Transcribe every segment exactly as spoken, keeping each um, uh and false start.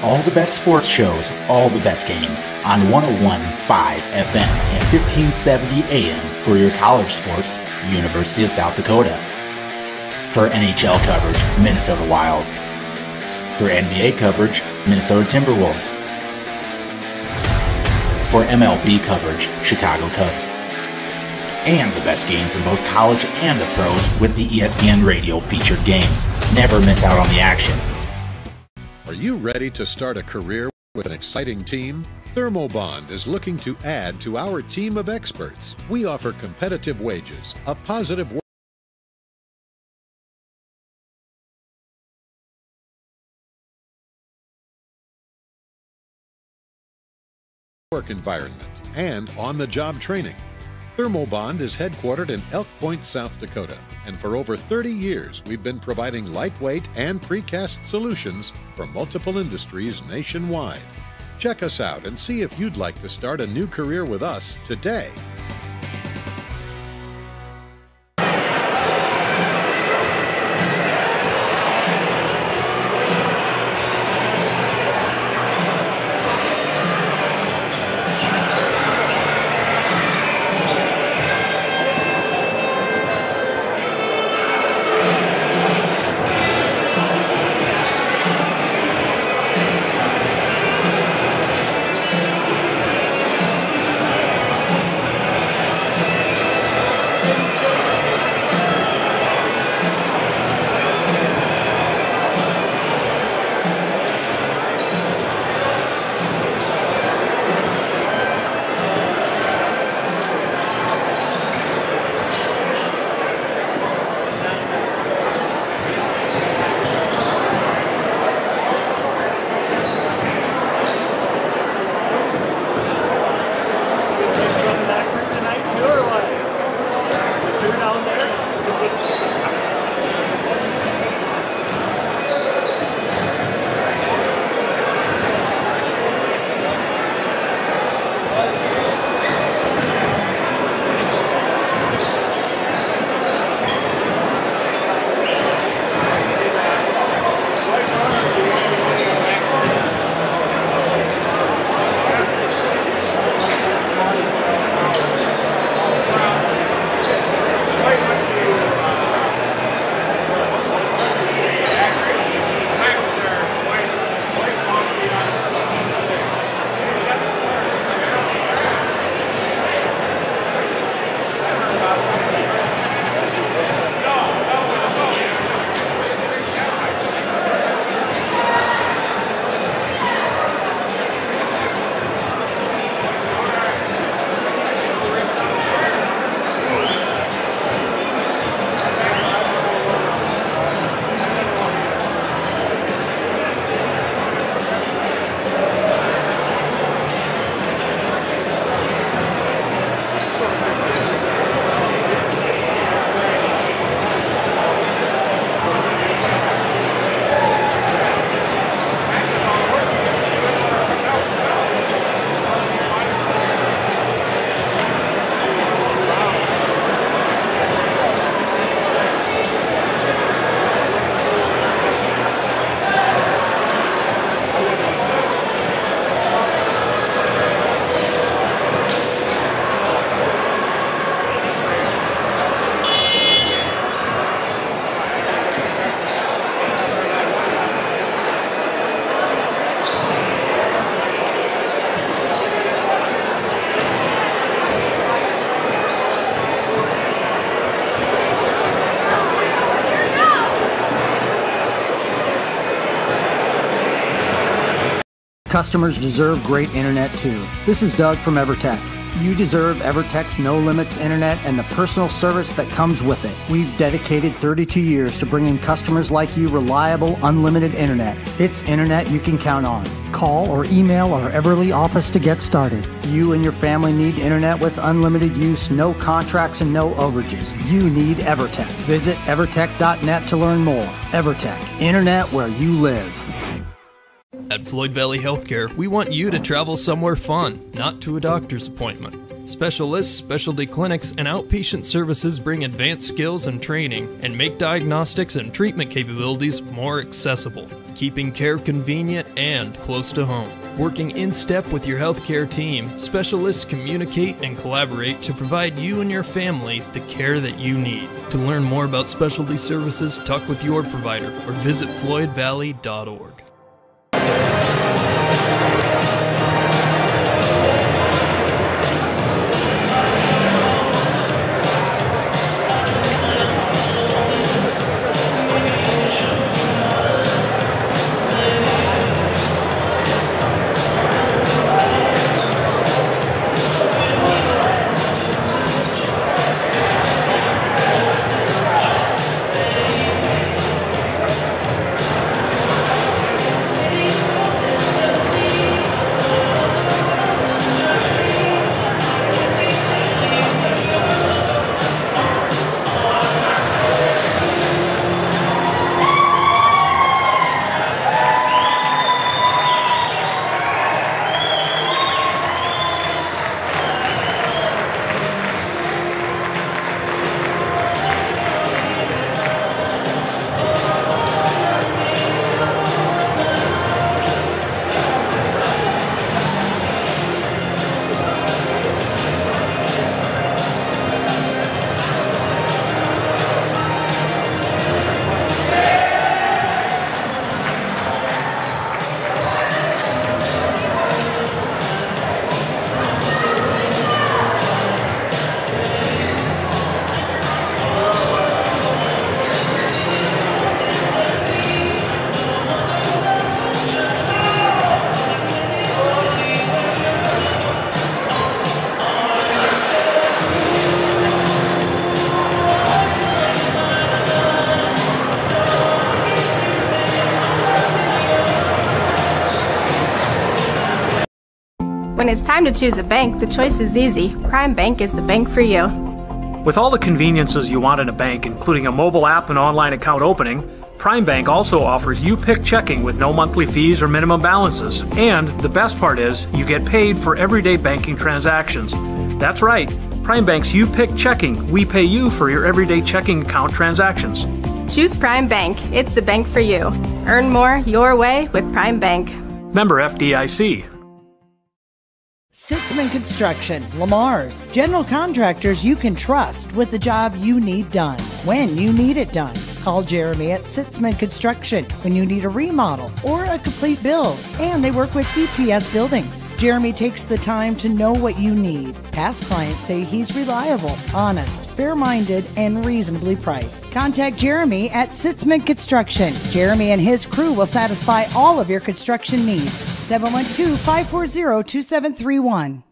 All the best sports shows, all the best games on one oh one point five F M and fifteen seventy A M for your college sports, University of South Dakota. For N H L coverage, Minnesota Wild. For N B A coverage, Minnesota Timberwolves. For M L B coverage, Chicago Cubs. And the best games in both college and the pros with the E S P N Radio featured games. Never miss out on the action. Are you ready to start a career with an exciting team? ThermoBond is looking to add to our team of experts. We offer competitive wages, a positive work work environment and on-the-job training. ThermoBond is headquartered in Elk Point, South Dakota, and for over thirty years we've been providing lightweight and precast solutions for multiple industries nationwide. Check us out and see if you'd like to start a new career with us today. Customers deserve great internet too. This is Doug from EverTech. You deserve EverTech's no limits internet and the personal service that comes with it. We've dedicated thirty-two years to bringing customers like you reliable, unlimited internet. It's internet you can count on. Call or email our Everly office to get started. You and your family need internet with unlimited use, no contracts, and no overages. You need EverTech. Visit evertech dot net to learn more. EverTech, internet where you live. At Floyd Valley Healthcare, we want you to travel somewhere fun, not to a doctor's appointment. Specialists, specialty clinics, and outpatient services bring advanced skills and training and make diagnostics and treatment capabilities more accessible, keeping care convenient and close to home. Working in step with your healthcare team, specialists communicate and collaborate to provide you and your family the care that you need. To learn more about specialty services, talk with your provider or visit floyd valley dot org. When it's time to choose a bank, the choice is easy. Prime Bank is the bank for you. With all the conveniences you want in a bank, including a mobile app and online account opening, Prime Bank also offers You Pick checking with no monthly fees or minimum balances. And the best part is, you get paid for everyday banking transactions. That's right, Prime Bank's You Pick checking. We pay you for your everyday checking account transactions. Choose Prime Bank. It's the bank for you. Earn more your way with Prime Bank. Member F D I C. Sitzman Construction, Lamar's, general contractors you can trust with the job you need done, when you need it done. Call Jeremy at Sitzman Construction when you need a remodel or a complete build. And they work with E P S buildings. Jeremy takes the time to know what you need. Past clients say he's reliable, honest, fair-minded, and reasonably priced. Contact Jeremy at Sitzman Construction. Jeremy and his crew will satisfy all of your construction needs. seven one two, five four zero, two seven three one.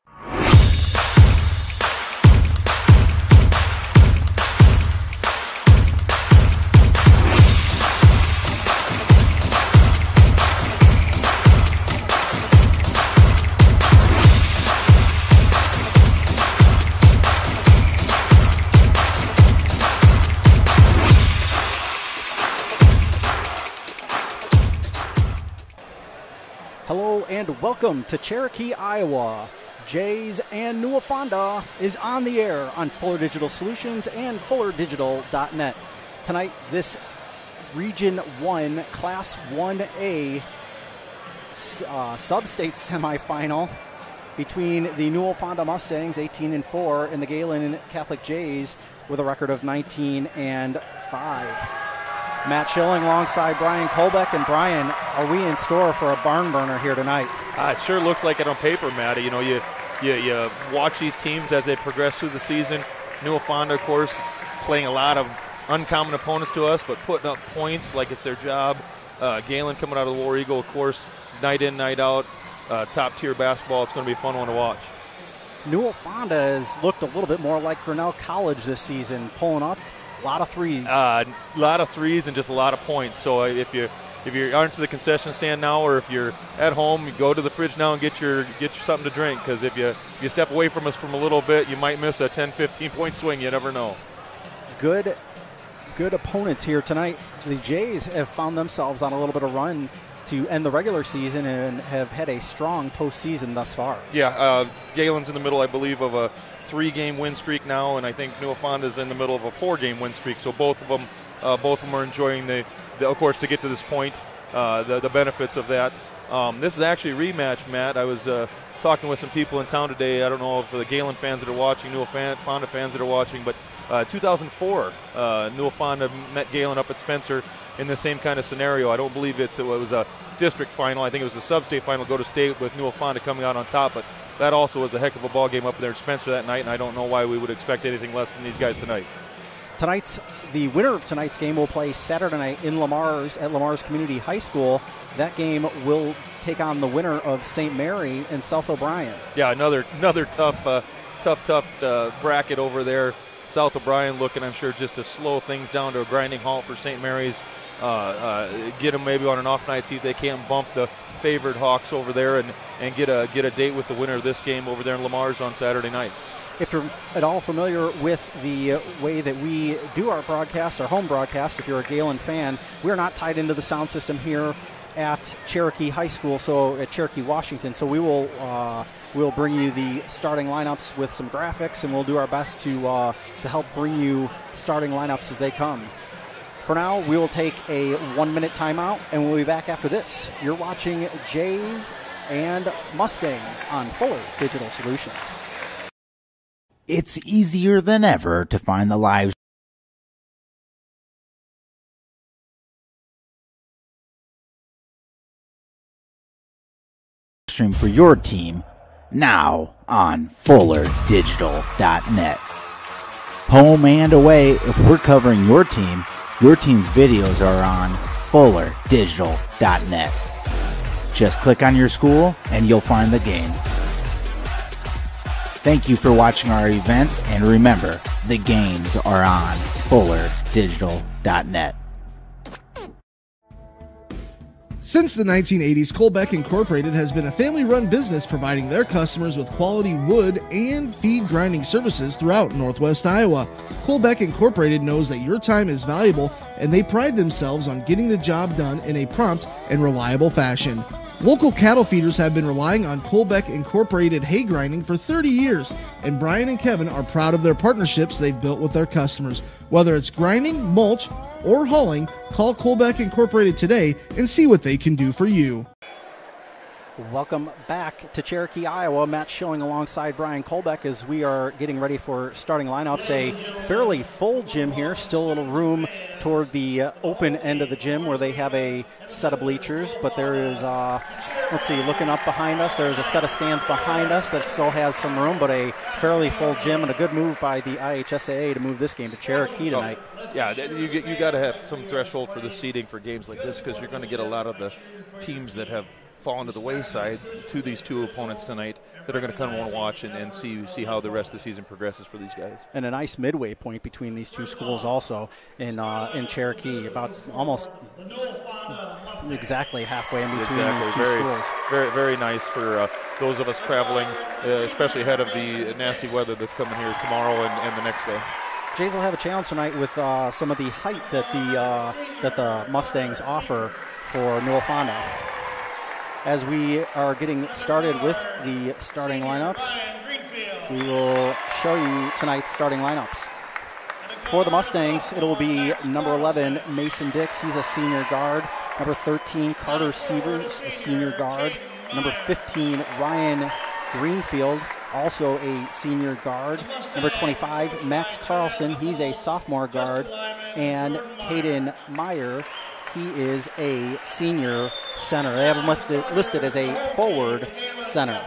Hello and welcome to Cherokee, Iowa. Jays and Newell-Fonda is on the air on Fuller Digital Solutions and fuller digital dot net. Tonight, this Region one Class one A uh, Substate semifinal between the Newell-Fonda Mustangs, eighteen and four, and the Gehlen Catholic Jays with a record of nineteen and five. Matt Schilling alongside Brian Kolbeck. And Brian, are we in store for a barn burner here tonight? Uh, it sure looks like it on paper, Matty. You know, you, you you watch these teams as they progress through the season. Newell-Fonda, of course, playing a lot of uncommon opponents to us, but putting up points like it's their job. Uh, Gehlen coming out of the War Eagle, of course, night in, night out, uh, top-tier basketball. It's going to be a fun one to watch. Newell-Fonda has looked a little bit more like Grinnell College this season, pulling up a lot of threes. A uh, lot of threes and just a lot of points. So if you if you aren't to the concession stand now, or if you're at home, you go to the fridge now and get your get you something to drink. Because if you if you step away from us from a little bit, you might miss a ten, fifteen point swing. You never know. Good, good opponents here tonight. The Jays have found themselves on a little bit of run to end the regular season and have had a strong postseason thus far. Yeah, uh, Gehlen's in the middle, I believe, of a three-game win streak now, and I think Newell-Fonda is in the middle of a four-game win streak. So both of them, uh, both of them are enjoying the, the, of course, to get to this point, uh, the, the benefits of that. Um, this is actually a rematch, Matt. I was uh, talking with some people in town today. I don't know if the Gehlen fans that are watching, Newell-Fonda fans that are watching, but uh, two thousand four, uh, Newell-Fonda met Gehlen up at Spencer in the same kind of scenario. I don't believe it's, it was a district final. I think it was a Substate final, go to state with Newell-Fonda coming out on top, but that also was a heck of a ball game up there at Spencer that night, and I don't know why we would expect anything less from these guys tonight. Tonight's the winner of tonight's game will play Saturday night in Lamar's at Lamar's Community High School. That game will take on the winner of Saint Mary and South O'Brien. Yeah, another another tough, uh, tough, tough uh, bracket over there. South O'Brien looking, I'm sure, just to slow things down to a grinding halt for Saint Mary's. Uh, uh, get them maybe on an off night, see if they can't bump the favored Hawks over there and, and get a get a date with the winner of this game over there in Lamar's on Saturday night. If you're at all familiar with the way that we do our broadcasts, our home broadcasts, if you're a Gehlen fan, we're not tied into the sound system here at Cherokee High School, so at Cherokee, Washington. So we will uh, we'll bring you the starting lineups with some graphics, and we'll do our best to uh, to help bring you starting lineups as they come. For now, we will take a one-minute timeout, and we'll be back after this. You're watching Jays and Mustangs on Fuller Digital Solutions. It's easier than ever to find the live stream for your team now on fuller digital dot net. Home and away, if we're covering your team, your team's videos are on fuller digital dot net. Just click on your school and you'll find the game. Thank you for watching our events, and remember, the games are on fuller digital dot net. Since the nineteen eighties, Colbeck Incorporated has been a family-run business providing their customers with quality wood and feed grinding services throughout Northwest Iowa. Colbeck Incorporated knows that your time is valuable, and they pride themselves on getting the job done in a prompt and reliable fashion. Local cattle feeders have been relying on Colbeck Incorporated hay grinding for thirty years, and Brian and Kevin are proud of their partnerships they've built with their customers. Whether it's grinding, mulch, or hauling, call Colbeck Incorporated today and see what they can do for you. Welcome back to Cherokee, Iowa. Matt showing alongside Brian Colbeck as we are getting ready for starting lineups. A fairly full gym here, still a little room toward the uh, open end of the gym where they have a set of bleachers, but there is, uh, let's see, looking up behind us, there's a set of stands behind us that still has some room, but a fairly full gym, and a good move by the I H S A A to move this game to Cherokee tonight. Oh, yeah, you, you got to have some threshold for the seeding for games like this, because you're going to get a lot of the teams that have fallen to the wayside to these two opponents tonight that are going to come and watch and, and see see how the rest of the season progresses for these guys. And a nice midway point between these two schools also in uh, in Cherokee, about almost exactly halfway in between exactly. these two very, schools. Very, very nice for uh, those of us traveling, uh, especially ahead of the nasty weather that's coming here tomorrow and, and the next day. Jays will have a challenge tonight with uh, some of the height that the uh, that the Mustangs offer for Newell-Fonda. As we are getting started with the starting lineups, we will show you tonight's starting lineups. For the Mustangs, it will be number eleven, Mason Dix. He's a senior guard. Number thirteen, Carter Sievers, a senior guard. Number fifteen, Ryan Greenfield, also a senior guard. Number twenty-five, Max Carlson. He's a sophomore guard. And Caden Meyer, he is a senior center. They have him listed, listed as a forward center.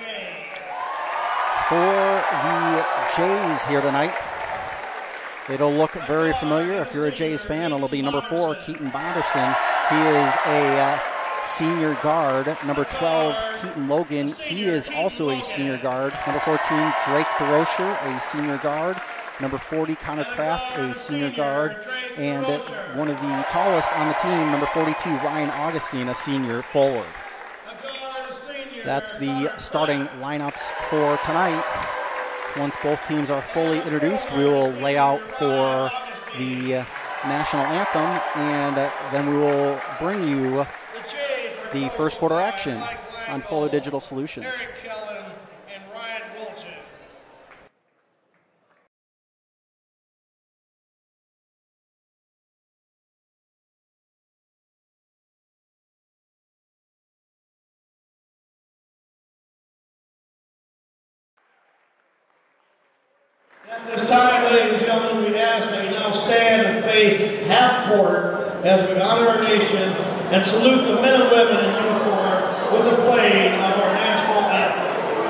For the Jays here tonight, it'll look very familiar. If you're a Jays fan, it'll be number four, Keaton Bonderson. He is a uh, senior guard. Number twelve, Keaton Logan. He is also a senior guard. Number fourteen, Drake DeRocher, a senior guard. Number forty, Connor Kraft, a senior guard. And one of the tallest on the team, number forty-two, Ryan Augustine, a senior forward. That's the starting lineups for tonight. Once both teams are fully introduced, we will lay out for the national anthem, and then we will bring you the first quarter action on Fuller Digital Solutions. At this time, ladies and gentlemen, we ask that you now stand and face half court as we honor our nation and salute the men and women in uniform with the playing of our national anthem.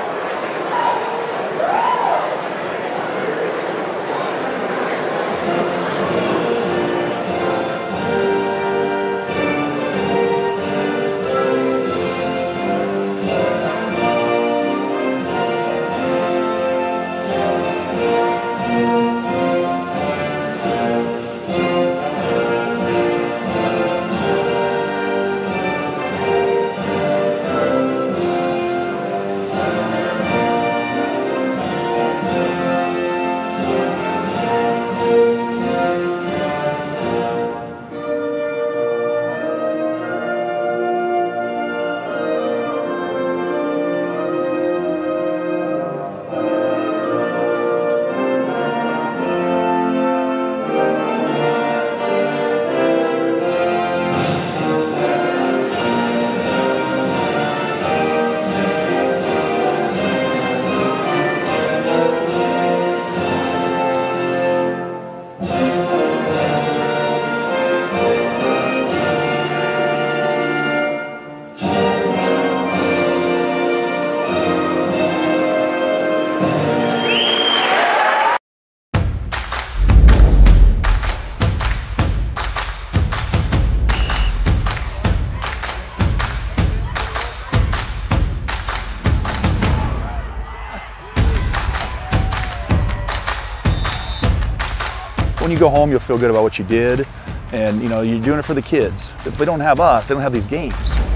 When you go home, you'll feel good about what you did, and you know, you're doing it for the kids. If they don't have us, they don't have these games.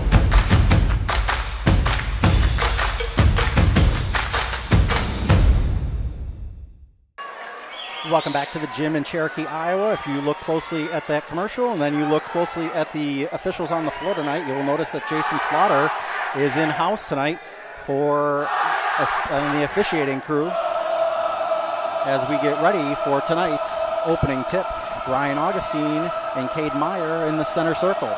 Welcome back to the gym in Cherokee, Iowa. If you look closely at that commercial and then you look closely at the officials on the floor tonight, you'll notice that Jason Slaughter is in-house tonight for uh, the officiating crew as we get ready for tonight's opening tip. Brian Augustine and Cade Meyer in the center circle.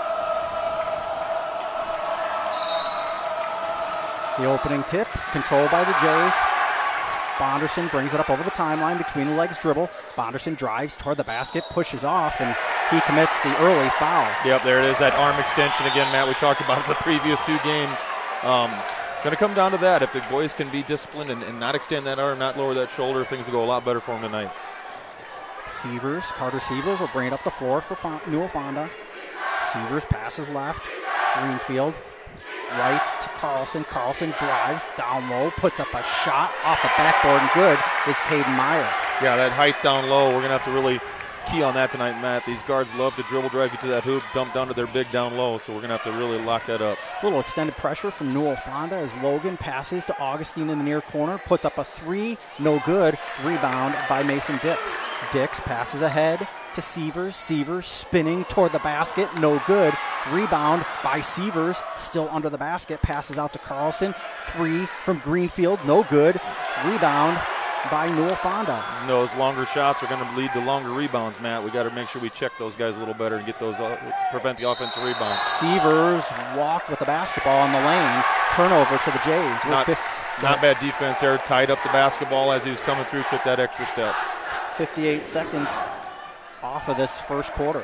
The opening tip, controlled by the Jays. Bonderson brings it up over the timeline, between the legs dribble. Bonderson drives toward the basket, pushes off, and he commits the early foul. Yep, there it is, that arm extension again, Matt. We talked about it the previous two games. Um, going to come down to that. If the boys can be disciplined and, and not extend that arm, not lower that shoulder, things will go a lot better for them tonight. Severs, Carter Severs will bring it up the floor for Newell-Fonda. Severs passes left. Greenfield right to Carlson. Carlson drives down low, puts up a shot off the backboard, and good is Caden Meyer. Yeah, that height down low, we're going to have to really key on that tonight, Matt. These guards love to dribble drive you to that hoop, dump down to their big down low, so we're going to have to really lock that up. A little extended pressure from Newell-Fonda as Logan passes to Augustine in the near corner, puts up a three, no good. Rebound by Mason Dix. Dix passes ahead to Severs. Severs spinning toward the basket, no good. Rebound by Severs, still under the basket, passes out to Carlson. Three from Greenfield, no good. Rebound by Newell-Fonda. Those longer shots are going to lead to longer rebounds, Matt. We got to make sure we check those guys a little better and get those uh, prevent the offensive rebound. Severs walk with the basketball in the lane. Turnover to the Jays. Not, not bad defense there. Tied up the basketball as he was coming through, took that extra step. fifty-eight seconds off of this first quarter.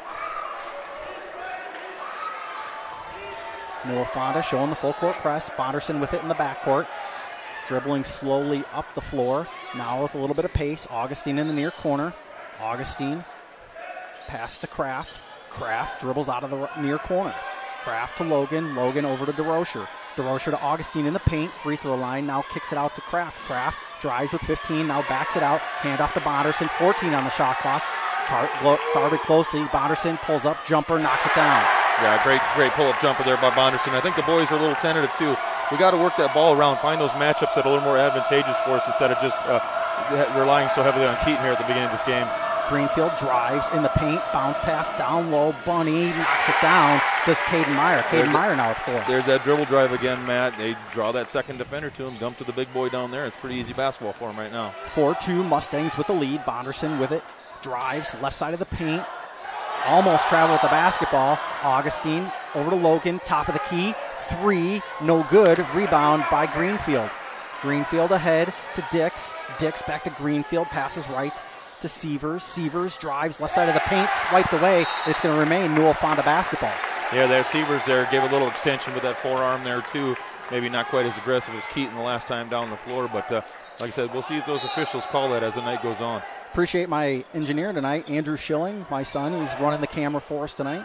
Newell-Fonda showing the full court press. Bonderson with it in the backcourt. Dribbling slowly up the floor. Now with a little bit of pace. Augustine in the near corner. Augustine pass to Kraft. Kraft dribbles out of the near corner. Kraft to Logan. Logan over to DeRocher. DeRocher to Augustine in the paint. Free throw line. Now kicks it out to Kraft. Kraft drives with fifteen. Now backs it out. Hand off to Bonderson. fourteen on the shot clock. Guarded closely. Bonderson pulls up. Jumper. Knocks it down. Yeah, great, great pull-up jumper there by Bonderson. I think the boys are a little tentative too. We got to work that ball around, find those matchups that are a little more advantageous for us instead of just uh, relying so heavily on Keaton here at the beginning of this game. Greenfield drives in the paint, bounce pass down low, Bunny knocks it down. Does Caden Meyer. Caden There's Meyer a, now with four. There's that dribble drive again, Matt. They draw that second defender to him, dump to the big boy down there. It's pretty easy basketball for him right now. four two Mustangs with the lead. Bonderson with it. Drives left side of the paint. Almost travel with the basketball. Augustine over to Logan, top of the key. Three, no good. Rebound by Greenfield. Greenfield ahead to Dix. Dix back to Greenfield. Passes right to Sievers. Sievers drives left side of the paint. Swiped away. It's going to remain Newell-Fonda basketball. Yeah, that Sievers there gave a little extension with that forearm there too. Maybe not quite as aggressive as Keaton the last time down the floor, but uh, like I said, we'll see if those officials call that as the night goes on. Appreciate my engineer tonight, Andrew Schilling, my son. He's running the camera for us tonight.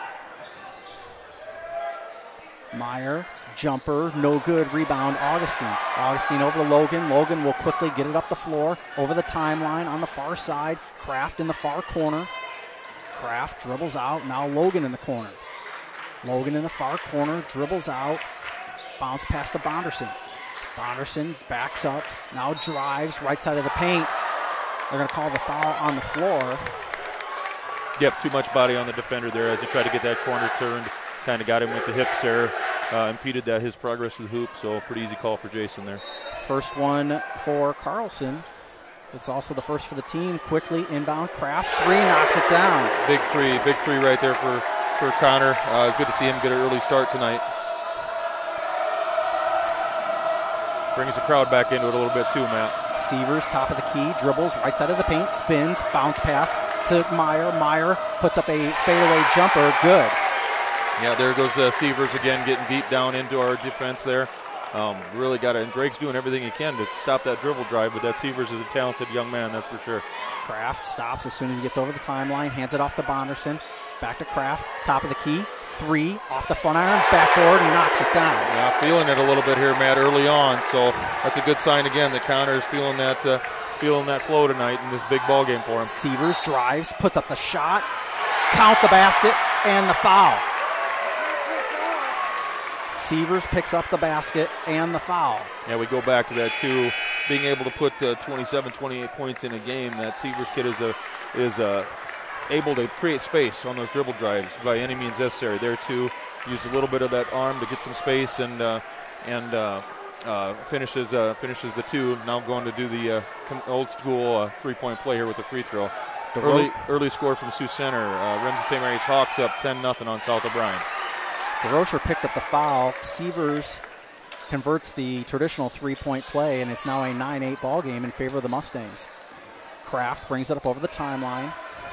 Meyer, jumper, no good, rebound, Augustine. Augustine over to Logan. Logan will quickly get it up the floor, over the timeline on the far side. Kraft in the far corner. Kraft dribbles out, now Logan in the corner. Logan in the far corner, dribbles out, bounce pass to Bonderson. Bonderson backs up, now drives, right side of the paint. They're going to call the foul on the floor. Yep, too much body on the defender there as he tried to get that corner turned. Kind of got him with the hips there, uh, impeded that his progress to the hoop, so pretty easy call for Jason there. First one for Carlson. It's also the first for the team. Quickly inbound, Kraft, three, knocks it down. Big three, big three right there for, for Connor. Uh, good to see him get an early start tonight. Brings the crowd back into it a little bit too, Matt. Sievers, top of the key, dribbles, right side of the paint, spins, bounce pass to Meyer. Meyer puts up a fadeaway jumper, good. Yeah, there goes uh, Sievers again, getting deep down into our defense there. Um, really got it, and Drake's doing everything he can to stop that dribble drive, but that Sievers is a talented young man, that's for sure. Kraft stops as soon as he gets over the timeline, hands it off to Bonderson. Back to Kraft, top of the key, three, off the front iron, backboard, and knocks it down. Yeah, feeling it a little bit here, Matt, early on, so that's a good sign again that Connor is feeling that, uh, feeling that flow tonight in this big ball game for him. Sievers drives, puts up the shot, count the basket, and the foul. Sievers picks up the basket and the foul. Yeah, we go back to that too. Being able to put uh, twenty-seven, twenty-eight points in a game, that Sievers kid is a, is a, able to create space on those dribble drives by any means necessary. There too, use a little bit of that arm to get some space and uh, and uh, uh, finishes uh, finishes the two. Now going to do the uh, old school uh, three-point play here with the free throw. The early early score from Sioux Center. Uh, Ramsey Saint Mary's Hawks up ten nothing on South O'Brien. DeRocher picked up the foul. Sievers converts the traditional three-point play, and it's now a nine eight ball game in favor of the Mustangs. Kraft brings it up over the timeline.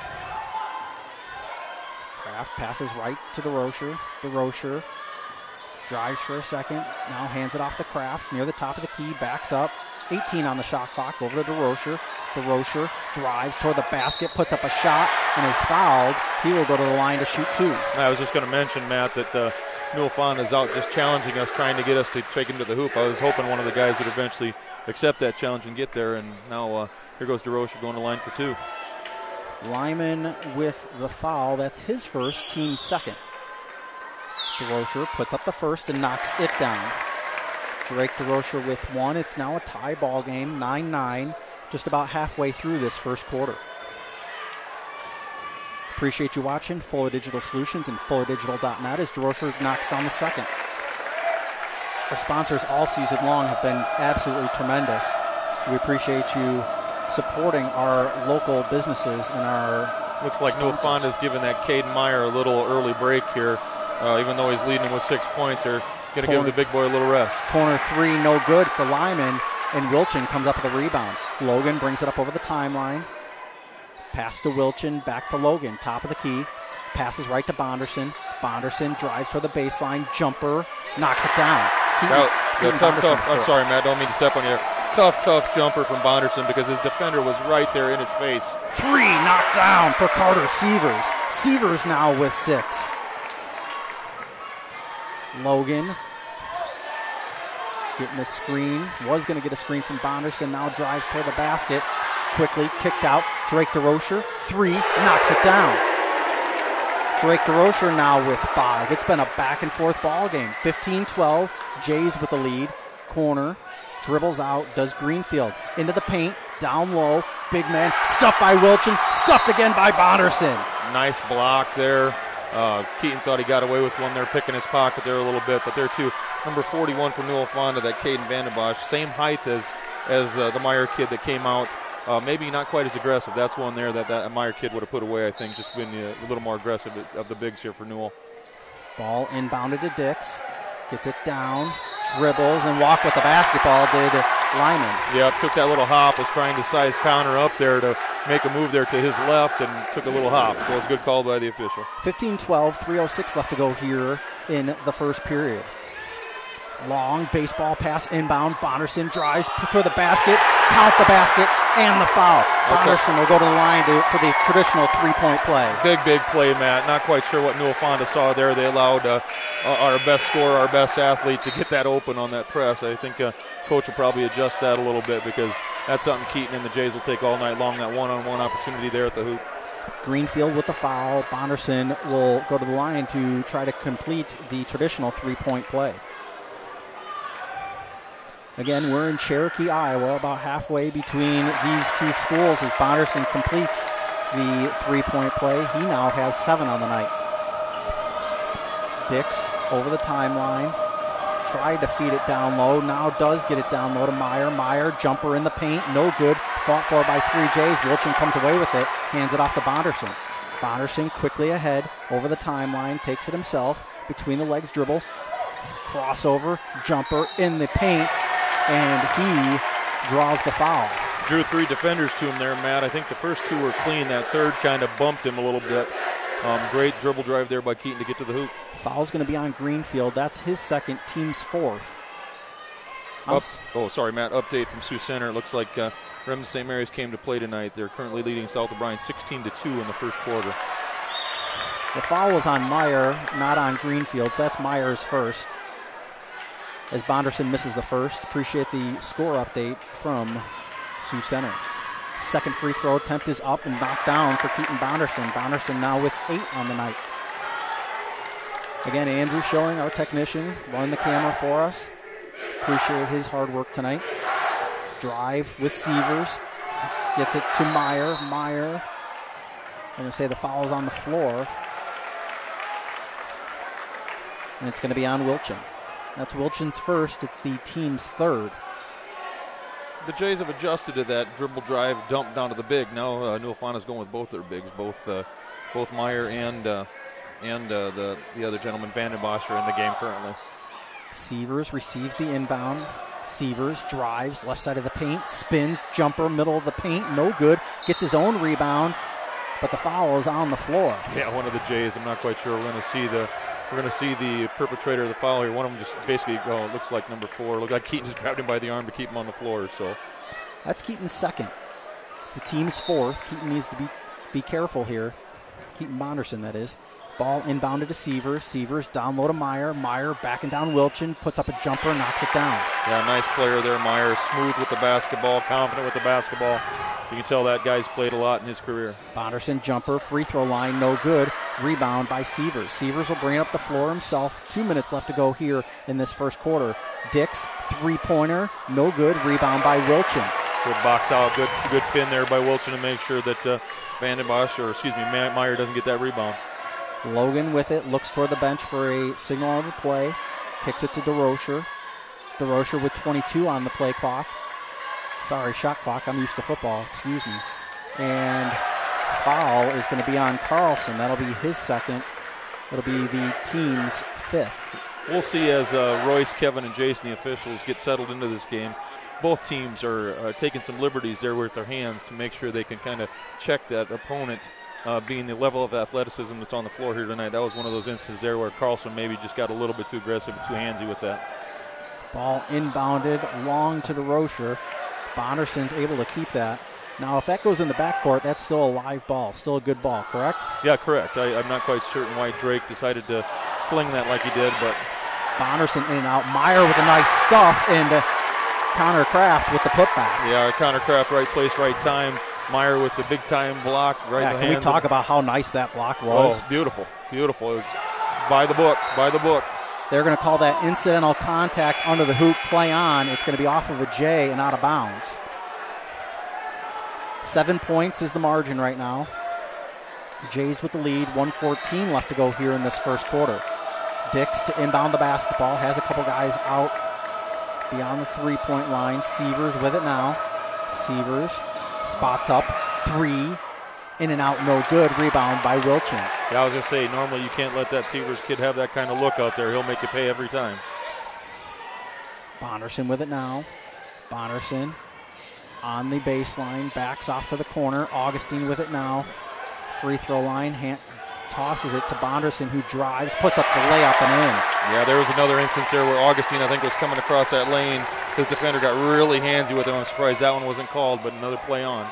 Kraft passes right to DeRocher. DeRocher drives for a second, now hands it off to Kraft near the top of the key, backs up. eighteen on the shot clock, over to DeRocher. DeRocher drives toward the basket, puts up a shot, and is fouled. He will go to the line to shoot two. I was just going to mention, Matt, that uh, Newell-Fonda is out just challenging us, trying to get us to take him to the hoop. I was hoping one of the guys would eventually accept that challenge and get there, and now uh, here goes DeRocher going to line for two. Lyman with the foul. That's his first, team second. DeRocher puts up the first and knocks it down. Drake DeRocher with one. It's now a tie ball game, nine nine, just about halfway through this first quarter. Appreciate you watching Fuller Digital Solutions and fuller digital dot net as DeRocher knocks down the second. Our sponsors all season long have been absolutely tremendous. We appreciate you supporting our local businesses and our Looks like Newell-Fonda is giving that Caden Meyer a little early break here, uh, even though he's leading with six points here. Going to give the big boy a little rest. Corner three, no good for Lyman, and Wilchin comes up with a rebound. Logan brings it up over the timeline. Pass to Wilchin, back to Logan, top of the key. Passes right to Bonderson. Bonderson drives toward the baseline, jumper, knocks it down. Keaton, Now, Keaton tough, Bonderson tough. I'm sorry, Matt. Don't mean to step on you. Tough, tough jumper from Bonderson because his defender was right there in his face. Three knocked down for Carter Sievers. Sievers now with six. Logan getting a screen. Was going to get a screen from Bonderson. Now drives toward the basket. Quickly kicked out. Drake DeRocher. Three. Knocks it down. Drake DeRocher now with five. It's been a back and forth ball game. fifteen twelve. Jays with the lead. Corner. Dribbles out. Does Greenfield. Into the paint. down low, big man, stuffed by Wilchin, stuffed again by Bonderson. Nice block there. Uh, Keaton thought he got away with one there, picking his pocket there a little bit, but there too, number forty-one for Newell-Fonda, that Caden Vandenbosch, same height as as uh, the Meyer kid that came out. Uh, maybe not quite as aggressive. That's one there that that Meyer kid would have put away, I think, just been uh, a little more aggressive of the bigs here for Newell. Ball inbounded to Dix, gets it down, dribbles, and walk with the basketball did Lyman. Yeah, took that little hop, was trying to size counter up there to make a move there to his left and took a little hop. So it was a good call by the official. fifteen twelve, three oh six left to go here in the first period. Long baseball pass inbound. Bonderson drives to the basket, count the basket, and the foul. Bonderson will go to the line to, for the traditional three-point play. Big, big play, Matt. Not quite sure what Newell-Fonda saw there. They allowed uh, our best scorer, our best athlete, to get that open on that press. I think uh, coach will probably adjust that a little bit because that's something Keaton and the Jays will take all night long, that one-on-one opportunity there at the hoop. Greenfield with the foul. Bonderson will go to the line to try to complete the traditional three-point play. Again, we're in Cherokee, Iowa, about halfway between these two schools as Bonderson completes the three-point play. He now has seven on the night. Dix over the timeline, tried to feed it down low, now does get it down low to Meyer. Meyer, jumper in the paint, no good. Fought for by three Jays. Wilchin comes away with it, hands it off to Bonderson. Bonderson quickly ahead, over the timeline, takes it himself, between the legs dribble, crossover, jumper in the paint, and he draws the foul. Drew three defenders to him there, Matt. I think the first two were clean. That third kind of bumped him a little bit. Um, great dribble drive there by Keaton to get to the hoop. Foul's going to be on Greenfield. That's his second, team's fourth. Up, oh, sorry, Matt. Update from Sioux Center. It looks like uh, Remsen Saint Mary's came to play tonight. They're currently leading South O'Brien sixteen to two in the first quarter. The foul was on Meyer, not on Greenfield. So that's Meyer's first. As Bonderson misses the first. Appreciate the score update from Sioux Center. Second free throw attempt is up and knocked down for Keaton Bonderson. Bonderson now with eight on the night. Again, Andrew showing, our technician, running the camera for us. Appreciate his hard work tonight. Drive with Sievers. Gets it to Meyer. Meyer, I'm going to say the foul is on the floor. And it's going to be on Wilchin. That's Wilchin's first. It's the team's third. The Jays have adjusted to that dribble drive dump down to the big. Now uh, Newell-Fonda's going with both their bigs. Both uh, both Meyer and uh, and uh, the, the other gentleman, Vandenbosch, are in the game currently. Sievers receives the inbound. Sievers drives left side of the paint, spins, jumper, middle of the paint, no good. Gets his own rebound, but the foul is on the floor. Yeah, one of the Jays. I'm not quite sure. We're going to see the we're going to see the perpetrator of the foul here. One of them just basically, oh, it looks like number four. Looked like Keaton just grabbed him by the arm to keep him on the floor. So that's Keaton's second. The team's fourth. Keaton needs to be be careful here. Keaton Bonderson, that is. Ball inbounded to Sievers. Sievers down low to Meyer. Meyer backing down Wilchin, puts up a jumper, knocks it down. Yeah, nice player there, Meyer. Smooth with the basketball, confident with the basketball. You can tell that guy's played a lot in his career. Bonderson jumper, free throw line, no good. Rebound by Sievers. Sievers will bring up the floor himself. Two minutes left to go here in this first quarter. Dix, three-pointer, no good. Rebound by Wilchin. Good box out, good good pin there by Wilchin to make sure that uh, Vandenbosch, or excuse me, Meyer doesn't get that rebound. Logan with it, looks toward the bench for a signal on the play. Kicks it to DeRocher. DeRocher with twenty-two on the play clock. Sorry, shot clock. I'm used to football. Excuse me. And foul is going to be on Carlson. That'll be his second. It'll be the team's fifth. We'll see as uh, Royce, Kevin, and Jason, the officials, get settled into this game. Both teams are uh, taking some liberties there with their hands to make sure they can kind of check that opponent. Uh, being the level of athleticism that's on the floor here tonight, that was one of those instances there where Carlson maybe just got a little bit too aggressive and too handsy with that. Ball inbounded, long to the Rocher. Bonderson's able to keep that. Now, if that goes in the backcourt, that's still a live ball, still a good ball, correct? Yeah, correct. I, I'm not quite certain why Drake decided to fling that like he did, but Bonderson in and out. Meyer with a nice stuff, and uh, Connor Kraft with the putback. Yeah, Connor Kraft, right place, right time. Meyer with the big-time block right yeah, in the can hands. we talk about how nice that block was? Oh, beautiful, beautiful. It was by the book, by the book. They're going to call that incidental contact under the hoop, play on. It's going to be off of a J and out of bounds. Seven points is the margin right now. Jays with the lead, one fourteen left to go here in this first quarter. Dix to inbound the basketball, has a couple guys out beyond the three-point line. Severs with it now. Severs spots up, three, in and out, no good. Rebound by Wilchin. Yeah, I was going to say, normally you can't let that Severs kid have that kind of look out there. He'll make you pay every time. Bonderson with it now. Bonderson on the baseline, backs off to the corner. Augustine with it now. Free throw line, hand, tosses it to Bonderson, who drives, puts up the layup and in. Yeah, there was another instance there where Augustine, I think, was coming across that lane. His defender got really handsy with him. I'm surprised that one wasn't called, but another play on.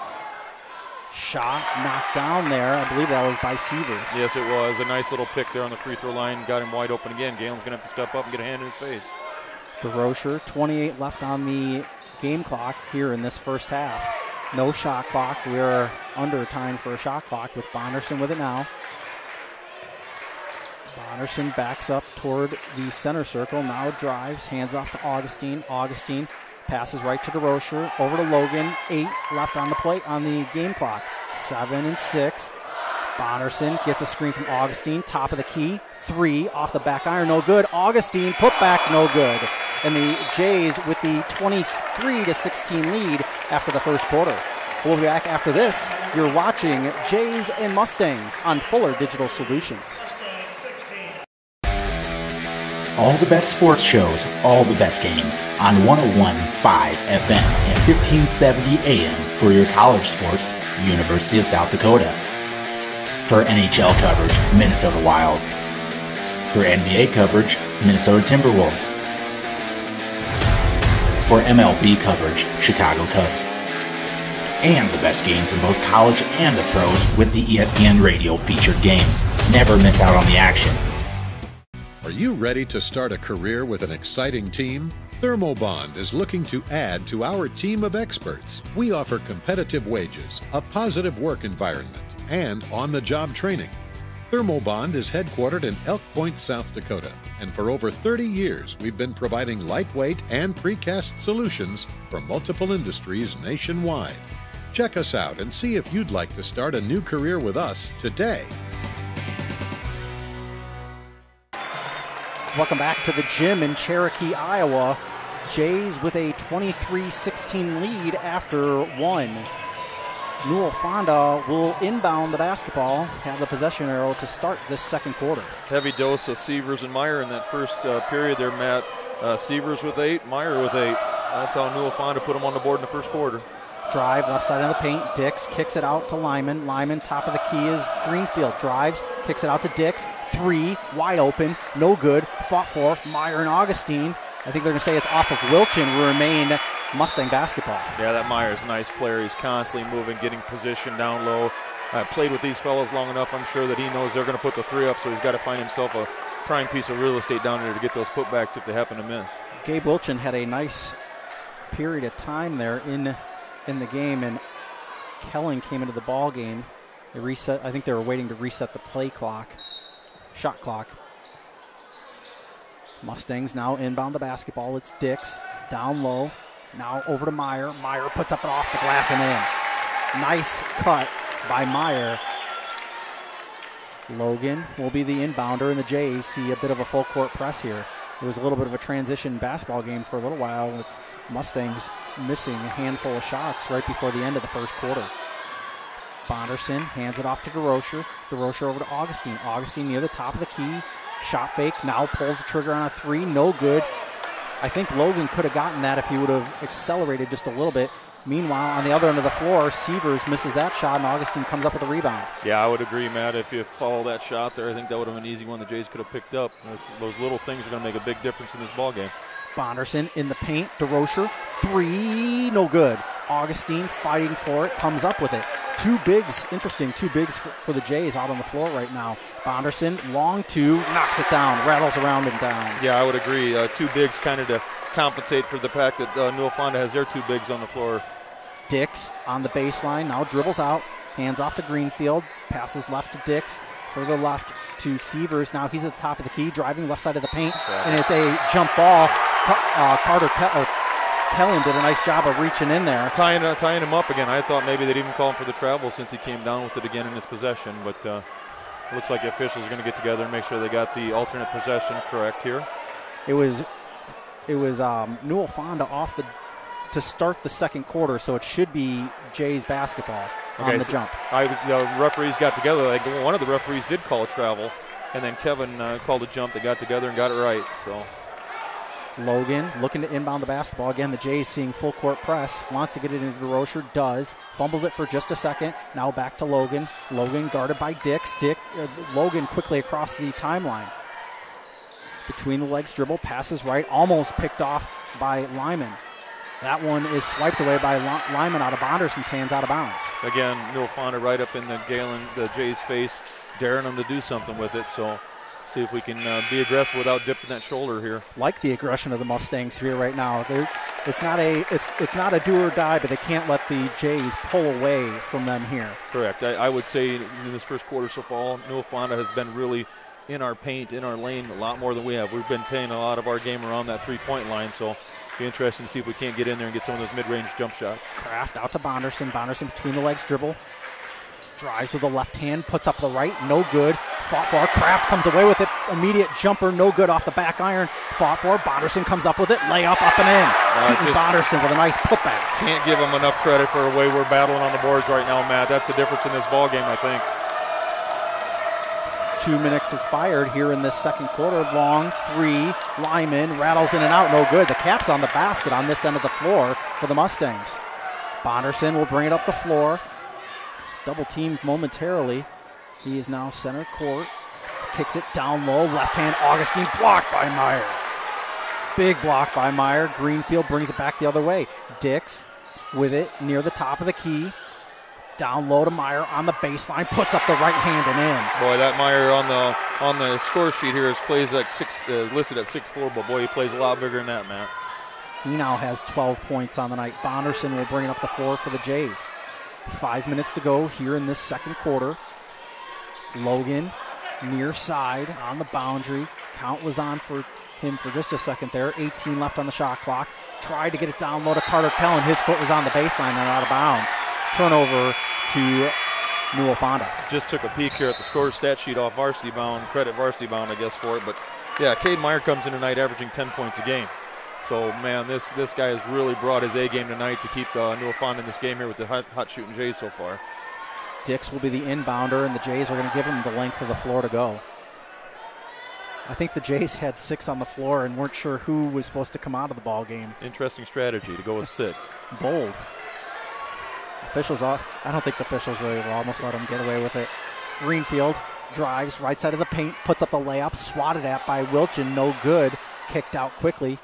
Shot knocked down there. I believe that was by Severs. Yes, it was. A nice little pick there on the free throw line. Got him wide open again. Galen's going to have to step up and get a hand in his face. DeRocher, twenty-eight left on the game clock here in this first half. No shot clock. We're under time for a shot clock with Bonderson with it now. Bonderson backs up toward the center circle. Now drives, hands off to Augustine. Augustine passes right to DeRocher. Over to Logan. Eight left on the plate on the game clock. Seven and six. Bonderson gets a screen from Augustine. Top of the key. Three off the back iron. No good. Augustine put back. No good. And the Jays with the twenty-three to sixteen lead after the first quarter. We'll be back after this. You're watching Jays and Mustangs on Fuller Digital Solutions. All the best sports shows, all the best games on one oh one point five F M and fifteen seventy A M for your college sports, University of South Dakota. For N H L coverage, Minnesota Wild. For N B A coverage, Minnesota Timberwolves. For M L B coverage, Chicago Cubs. And the best games in both college and the pros with the E S P N Radio featured games. Never miss out on the action. Are you ready to start a career with an exciting team? Thermobond is looking to add to our team of experts. We offer competitive wages, a positive work environment, and on-the-job training. Thermobond is headquartered in Elk Point, South Dakota, and for over thirty years we've been providing lightweight and precast solutions for multiple industries nationwide. Check us out and see if you'd like to start a new career with us today. Welcome back to the gym in Cherokee, Iowa. Jays with a twenty-three sixteen lead after one. Newell-Fonda will inbound the basketball, have the possession arrow to start this second quarter. Heavy dose of Severs and Meyer in that first uh, period there, Matt. Uh, Severs with eight, Meyer with eight. That's how Newell-Fonda put them on the board in the first quarter. Drive, left side of the paint. Dix kicks it out to Lyman. Lyman, top of the key is Greenfield. Drives, kicks it out to Dix. Three, wide open, no good. Fought for Meyer and Augustine. I think they're going to say it's off of Wilchin. Will remain Mustang basketball. Yeah, that Meyer's a nice player. He's constantly moving, getting position down low. I played with these fellows long enough. I'm sure that he knows they're going to put the three up, so he's got to find himself a prime piece of real estate down there to get those putbacks if they happen to miss. Gabe Wilchin had a nice period of time there in in the game, and Gehlen came into the ball game. They reset. I think they were waiting to reset the play clock, shot clock. Mustangs now inbound the basketball. It's Dix down low. Now over to Meyer. Meyer puts up it off the glass and in. Nice cut by Meyer. Logan will be the inbounder, and the Jays see a bit of a full court press here. It was a little bit of a transition basketball game for a little while, with Mustangs missing a handful of shots right before the end of the first quarter. Bonderson hands it off to DeRocher. DeRocher over to Augustine. Augustine near the top of the key. Shot fake. Now pulls the trigger on a three. No good. I think Logan could have gotten that if he would have accelerated just a little bit. Meanwhile, on the other end of the floor, Severs misses that shot, and Augustine comes up with a rebound. Yeah, I would agree, Matt. If you follow that shot there, I think that would have been an easy one the Jays could have picked up. That's, those little things are going to make a big difference in this ballgame. Bonderson in the paint. DeRocher, three, no good. Augustine fighting for it, comes up with it. Two bigs, interesting, two bigs for, for the Jays out on the floor right now. Bonderson, long two, knocks it down, rattles around and down. Yeah, I would agree. Uh, two bigs kind of to compensate for the fact that uh, Newell-Fonda has their two bigs on the floor. Dix on the baseline, now dribbles out, hands off to Greenfield, passes left to Dix, further left to Severs. Now he's at the top of the key, driving left side of the paint, and it's a jump ball. Uh, Carter Ke- Kellen did a nice job of reaching in there. Tying, uh, tying him up again. I thought maybe they'd even call him for the travel since he came down with it again in his possession, but uh, looks like the officials are going to get together and make sure they got the alternate possession correct here. It was it was um, Newell-Fonda off the to start the second quarter, so it should be Jay's basketball okay, on the so jump. I, the referees got together. Like, one of the referees did call a travel, and then Kevin uh, called a jump. They got together and got it right. So Logan looking to inbound the basketball. Again, the Jays seeing full court press. Wants to get it into DeRocher. Does. Fumbles it for just a second. Now back to Logan. Logan guarded by Dix. Dick, uh, Logan quickly across the timeline. Between the legs dribble. Passes right. Almost picked off by Lyman. That one is swiped away by Lyman out of Bonderson's hands, out of bounds. Again, Newell-Fonda right up in the Gehlen, the Jays' face, daring them to do something with it. So see if we can uh, be aggressive without dipping that shoulder here. Like the aggression of the Mustangs here right now. They're, it's not a it's it's not a do or die, but they can't let the Jays pull away from them here. Correct. I, I would say in this first quarter so far, Newell-Fonda has been really in our paint, in our lane, a lot more than we have. We've been playing a lot of our game around that three-point line, so be interesting to see if we can't get in there and get some of those mid-range jump shots. Kraft out to Bonderson. Bonderson between the legs dribble. Drives with the left hand, puts up the right, no good. Fought for. Kraft comes away with it. Immediate jumper, no good off the back iron. Fought for. Bonderson comes up with it. Layup up and in. Uh, Keaton Bonderson with a nice putback. Can't give him enough credit for the way we're battling on the boards right now, Matt. That's the difference in this ball game, I think. Two minutes expired here in this second quarter. Long three. Lyman rattles in and out. No good. The cap's on the basket on this end of the floor for the Mustangs. Bonderson will bring it up the floor. Double teamed momentarily. He is now center court. Kicks it down low. Left hand. Augustine blocked by Meyer. Big block by Meyer. Greenfield brings it back the other way. Dix with it near the top of the key. Down low to Meyer on the baseline, puts up the right hand and in. Boy, that Meyer on the on the score sheet here is plays like six, uh, listed at six four, but boy, he plays a lot bigger than that, Matt. He now has twelve points on the night. Bonderson will bring it up the floor for the Jays. Five minutes to go here in this second quarter. Logan near side on the boundary. Count was on for him for just a second there. eighteen left on the shot clock. Tried to get it down low to Carter Kellen. His foot was on the baseline and out of bounds. Turnover to Newell-Fonda. Just took a peek here at the score stat sheet off Varsity Bound. Credit Varsity Bound, I guess, for it. But, yeah, Cade Meyer comes in tonight averaging ten points a game. So, man, this this guy has really brought his A game tonight to keep uh, Newell-Fonda in this game here with the hot, hot shooting Jays so far. Dix will be the inbounder, and the Jays are going to give him the length of the floor to go. I think the Jays had six on the floor and weren't sure who was supposed to come out of the ball game. Interesting strategy to go with six. Bold. Officials, I don't think the officials really will almost let them get away with it. Greenfield drives right side of the paint, puts up the layup, swatted at by Wilchin, no good. Kicked out quickly.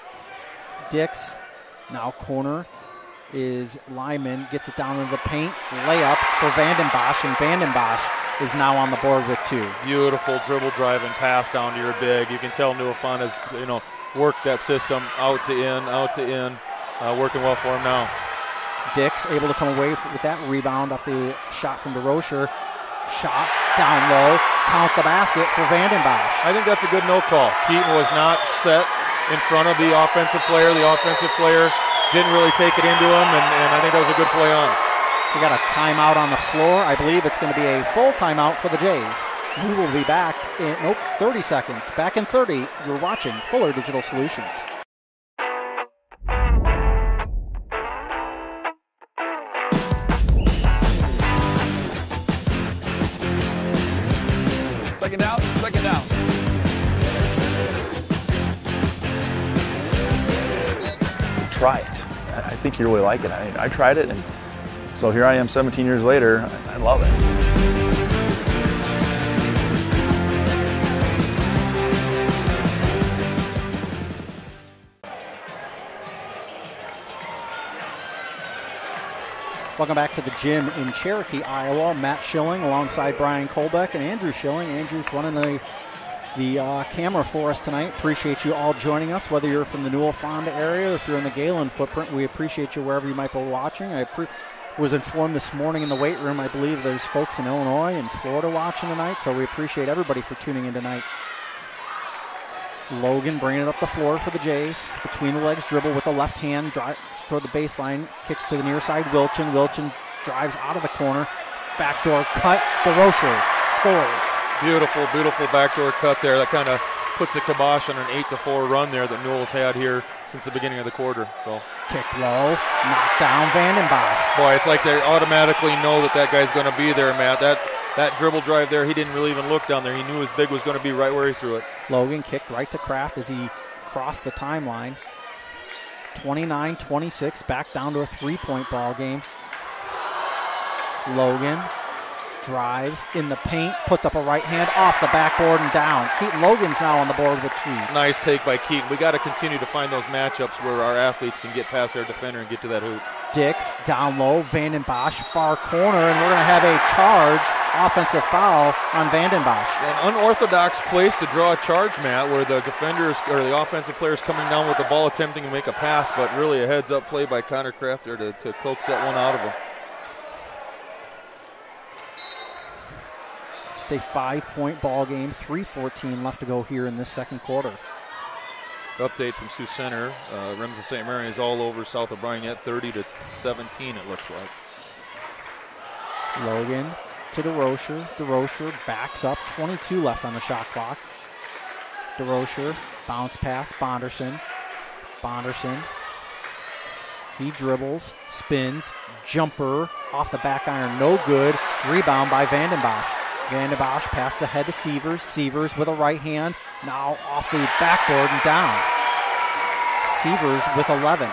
Dix, now corner, is Lyman, gets it down into the paint. Layup for Vandenbosch, and Vandenbosch is now on the board with two. Beautiful dribble drive and pass down to your big. You can tell Newell-Fonda's, you know, worked that system out to in, out to in, uh, working well for him now. Dix able to come away with that rebound off the shot from DeRocher. Shot down low, count the basket for Vandenbosch. I think that's a good no call. Keaton was not set in front of the offensive player. The offensive player didn't really take it into him, and, and I think that was a good play on. We got a timeout on the floor. I believe it's going to be a full timeout for the Jays. We will be back in, nope, thirty seconds. Back in thirty, you're watching Fuller Digital Solutions. Second out, second out. Try it. I think you really like it. I, I tried it, and so here I am seventeen years later. I, I love it. Welcome back to the gym in Cherokee, Iowa. Matt Schilling alongside Brian Kolbeck and Andrew Schilling. Andrew's running the, the uh, camera for us tonight. Appreciate you all joining us, whether you're from the Newell-Fonda area or if you're in the Gehlen footprint. We appreciate you wherever you might be watching. I pre- was informed this morning in the weight room, I believe there's folks in Illinois and Florida watching tonight, so we appreciate everybody for tuning in tonight. Logan bringing it up the floor for the Jays. Between the legs dribble with the left hand, drives toward the baseline, kicks to the near side. Wilchin. Wilchin drives out of the corner. Backdoor cut. DeRocher scores. Beautiful, beautiful backdoor cut there. That kind of puts a kibosh on an eight to four run there that Newell's had here since the beginning of the quarter. So kick low, knock down Vandenbosch. Boy, it's like they automatically know that that guy's going to be there, Matt. That that dribble drive there, he didn't really even look down there. He knew his big was going to be right where he threw it. Logan kicked right to Kraft as he crossed the timeline. twenty-nine twenty-six, back down to a three-point ball game. Logan drives in the paint, puts up a right hand off the backboard and down. Keaton Logan's now on the board with two. Nice take by Keaton. We got to continue to find those matchups where our athletes can get past their defender and get to that hoop. Dix down low, Vandenbosch far corner, and we're going to have a charge, offensive foul on Vandenbosch. An unorthodox place to draw a charge, Matt, where the defenders or the offensive players coming down with the ball attempting to make a pass, but really a heads-up play by Connor Kraft there to, to coax that one out of him. It's a five-point ball game, three fourteen left to go here in this second quarter. Update from Sioux Center. Uh, Rims of Saint Mary is all over south of Bryant, thirty to seventeen it looks like. Logan to DeRocher. DeRocher backs up, twenty-two left on the shot clock. DeRocher, bounce pass, Bonderson. Bonderson, he dribbles, spins, jumper, off the back iron, no good. Rebound by Vandenbosch. Vandenbosch passes ahead to Sievers. Sievers with a right hand. Now off the backboard and down. Sievers with eleven.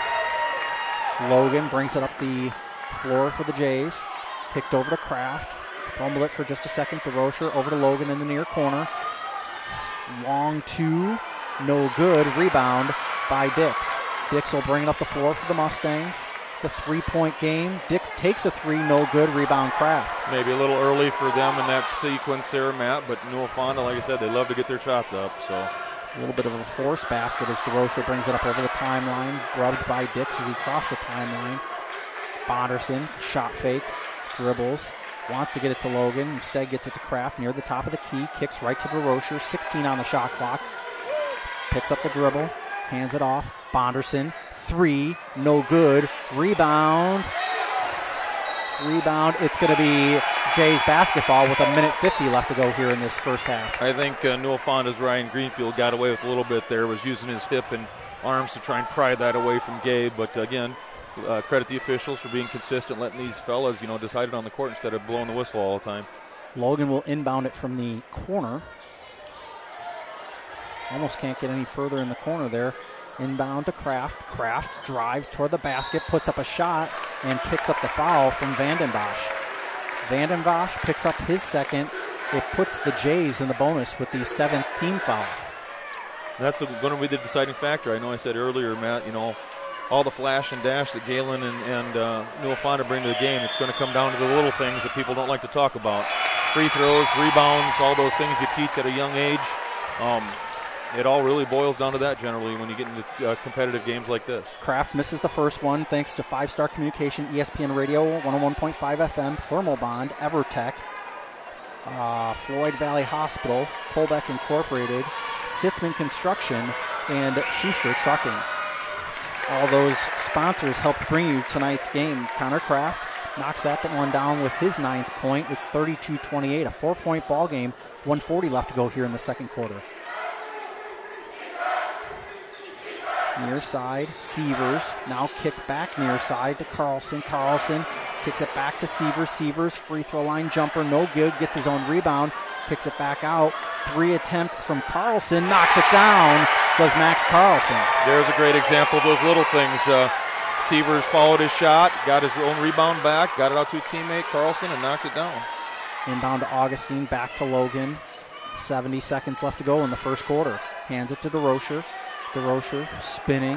Logan brings it up the floor for the Jays. Kicked over to Kraft. Fumble it for just a second. DeRocher over to Logan in the near corner. Long two. No good. Rebound by Dix. Dix will bring it up the floor for the Mustangs. A three-point game. Dix takes a three, no good. Rebound Kraft. Maybe a little early for them in that sequence there, Matt, but Newell-Fonda, like I said, they love to get their shots up. So a little bit of a force basket as DeRocher brings it up over the timeline. Grubbed by Dix as he crossed the timeline. Bonderson, shot fake, dribbles, wants to get it to Logan. Instead gets it to Kraft near the top of the key. Kicks right to DeRocher. sixteen on the shot clock. Picks up the dribble, hands it off. Bonderson, three, no good. Rebound. Rebound. It's going to be Jay's basketball with a minute fifty left to go here in this first half. I think uh, Newell-Fonda's Ryan Greenfield got away with a little bit there, was using his hip and arms to try and pry that away from Gabe. But again, uh, credit the officials for being consistent, letting these fellas, you know, decide it on the court instead of blowing the whistle all the time. Logan will inbound it from the corner. Almost can't get any further in the corner there. Inbound to Kraft. Kraft drives toward the basket, puts up a shot, and picks up the foul from Vandenbosch. Vandenbosch picks up his second. It puts the Jays in the bonus with the seventh team foul. That's going to be the deciding factor. I know I said earlier, Matt, you know, all the flash and dash that Gehlen and, and uh, Newell-Fonda bring to the game, it's going to come down to the little things that people don't like to talk about. Free throws, rebounds, all those things you teach at a young age. Um, It all really boils down to that generally when you get into uh, competitive games like this. Kraft misses the first one thanks to Five Star Communication, E S P N Radio, one oh one point five F M, Thermal Bond, EverTech, uh, Floyd Valley Hospital, Colbeck Incorporated, Sitzman Construction, and Schuster Trucking. All those sponsors helped bring you tonight's game. Connor Kraft knocks that one down with his ninth point. It's thirty-two twenty-eight, a four-point ball game, one forty left to go here in the second quarter. Near side, Sievers now kick back near side to Carlson. Carlson kicks it back to Sievers. Sievers, free throw line jumper, no good. Gets his own rebound, kicks it back out. Three attempt from Carlson, knocks it down. Does Max Carlson. There's a great example of those little things. Uh, Sievers followed his shot, got his own rebound back, got it out to a teammate, Carlson, and knocked it down. Inbound to Augustine, back to Logan. seventy seconds left to go in the first quarter. Hands it to DeRocher. DeRocher spinning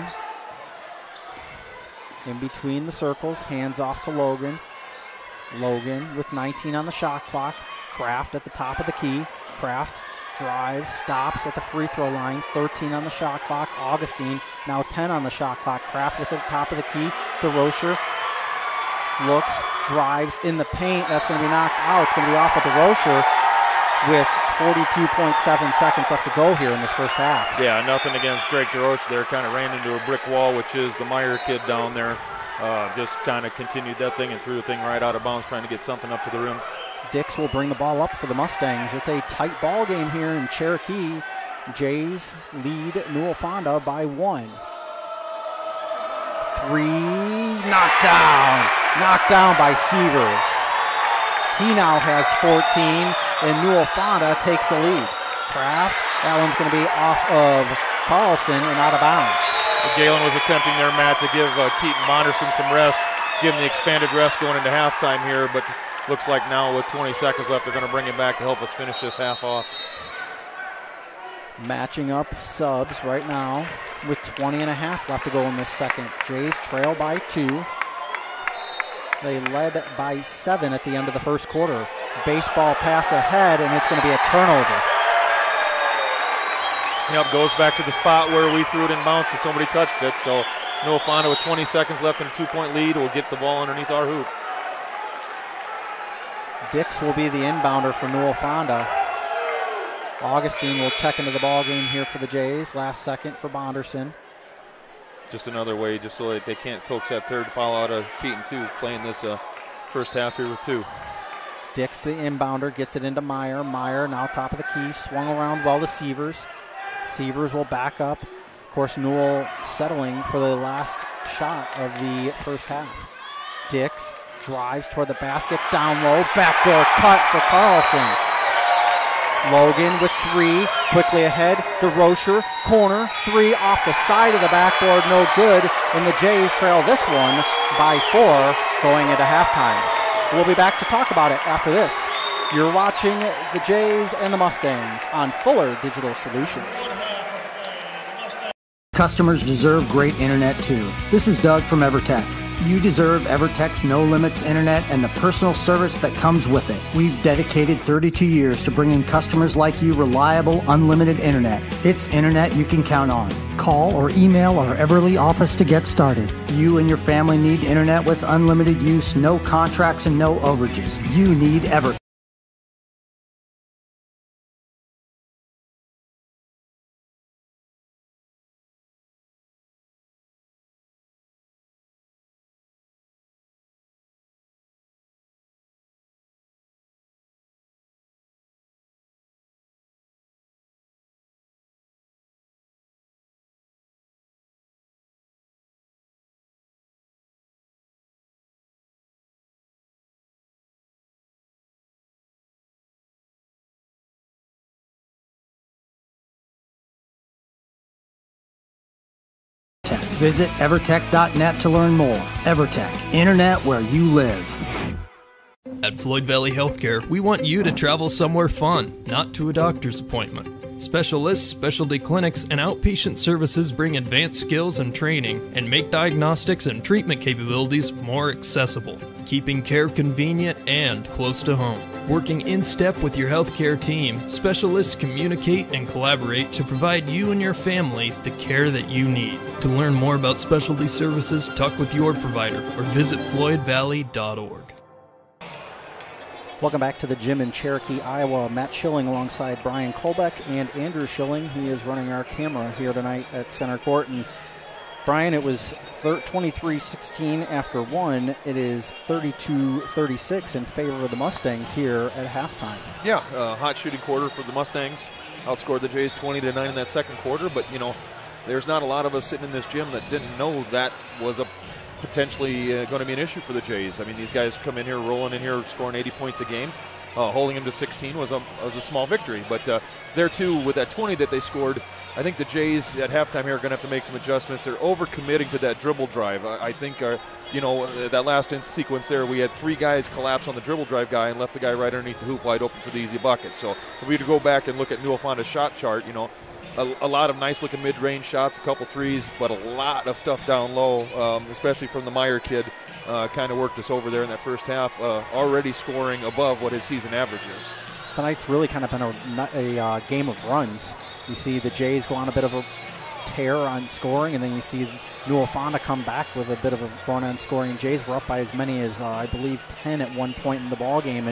in between the circles, hands off to Logan. Logan with nineteen on the shot clock. Kraft at the top of the key. Kraft drives, stops at the free throw line. thirteen on the shot clock. Augustine now ten on the shot clock. Kraft with the top of the key. DeRocher looks, drives in the paint. That's going to be knocked out. It's going to be off of DeRocher with forty-two point seven seconds left to go here in this first half. Yeah, nothing against Drake DeRoche there. Kind of ran into a brick wall, which is the Meyer kid down there. Uh, just kind of continued that thing and threw the thing right out of bounds, trying to get something up to the rim. Dix will bring the ball up for the Mustangs. It's a tight ball game here in Cherokee. Jays lead Newell-Fonda by one. Three, knocked down. Knocked down by Sievers. He now has fourteen, and Newell-Fonda takes the lead. Kraft, that one's going to be off of Carlson and out of bounds. Gehlen was attempting there, Matt, to give uh, Keaton Monderson some rest, give him the expanded rest going into halftime here, but looks like now with twenty seconds left, they're going to bring him back to help us finish this half off. Matching up subs right now with twenty and a half left to go in this second. Jays trail by two. They led by seven at the end of the first quarter. Baseball pass ahead, and it's going to be a turnover. Yep, goes back to the spot where we threw it in bounce and somebody touched it. So Newell-Fonda with twenty seconds left and a two-point lead will get the ball underneath our hoop. Dix will be the inbounder for Newell-Fonda. Augustine will check into the ball game here for the Jays. Last second for Bonderson. Just another way, just so that they can't coax that third foul out of Keaton, too, playing this uh, first half here with two. Dix, the inbounder, gets it into Meyer. Meyer now top of the key, swung around well to Sievers. Sievers will back up. Of course, Newell settling for the last shot of the first half. Dix drives toward the basket, down low, backdoor cut for Carlson. Logan with three, quickly ahead. DeRocher, corner, three off the side of the backboard, no good. And the Jays trail this one by four going into halftime. We'll be back to talk about it after this. You're watching the Jays and the Mustangs on Fuller Digital Solutions. Customers deserve great internet too. This is Doug from EverTech. You deserve EverTech's no limits internet and the personal service that comes with it. We've dedicated thirty-two years to bringing customers like you reliable, unlimited internet. It's internet you can count on. Call or email our Everly office to get started. You and your family need internet with unlimited use, no contracts, and no overages. You need EverTech. Visit evertech dot net to learn more. EverTech, internet where you live. At Floyd Valley Healthcare, we want you to travel somewhere fun, not to a doctor's appointment. Specialists, specialty clinics, and outpatient services bring advanced skills and training and make diagnostics and treatment capabilities more accessible, keeping care convenient and close to home. Working in step with your healthcare team, specialists communicate and collaborate to provide you and your family the care that you need. To learn more about specialty services, talk with your provider or visit floyd valley dot org. Welcome back to the gym in Cherokee, Iowa. Matt Schilling alongside Brian Kolbeck and Andrew Schilling. He is running our camera here tonight at center court. And Brian, it was twenty-three sixteen after one. It is thirty-two thirty-six in favor of the Mustangs here at halftime. Yeah, uh, hot shooting quarter for the Mustangs. Outscored the Jays twenty to nine in that second quarter. But, you know, there's not a lot of us sitting in this gym that didn't know that was a potentially uh, going to be an issue for the Jays. I mean, these guys come in here, rolling in here, scoring eighty points a game. Uh, holding them to sixteen was a, was a small victory. But uh, there, too, with that twenty that they scored, I think the Jays at halftime here are going to have to make some adjustments. They're over-committing to that dribble drive. I, I think, uh, you know, that last in sequence there, we had three guys collapse on the dribble drive guy and left the guy right underneath the hoop wide open for the easy bucket. So if we were to go back and look at Newell-Fonda's shot chart, you know, A, a lot of nice-looking mid-range shots, a couple threes, but a lot of stuff down low, um, especially from the Meyer kid. Uh, kind of worked us over there in that first half, uh, already scoring above what his season average is. Tonight's really kind of been a, a uh, game of runs. You see the Jays go on a bit of a tear on scoring, and then you see Newell-Fonda come back with a bit of a run on scoring. Jays were up by as many as, uh, I believe, ten at one point in the ball game, and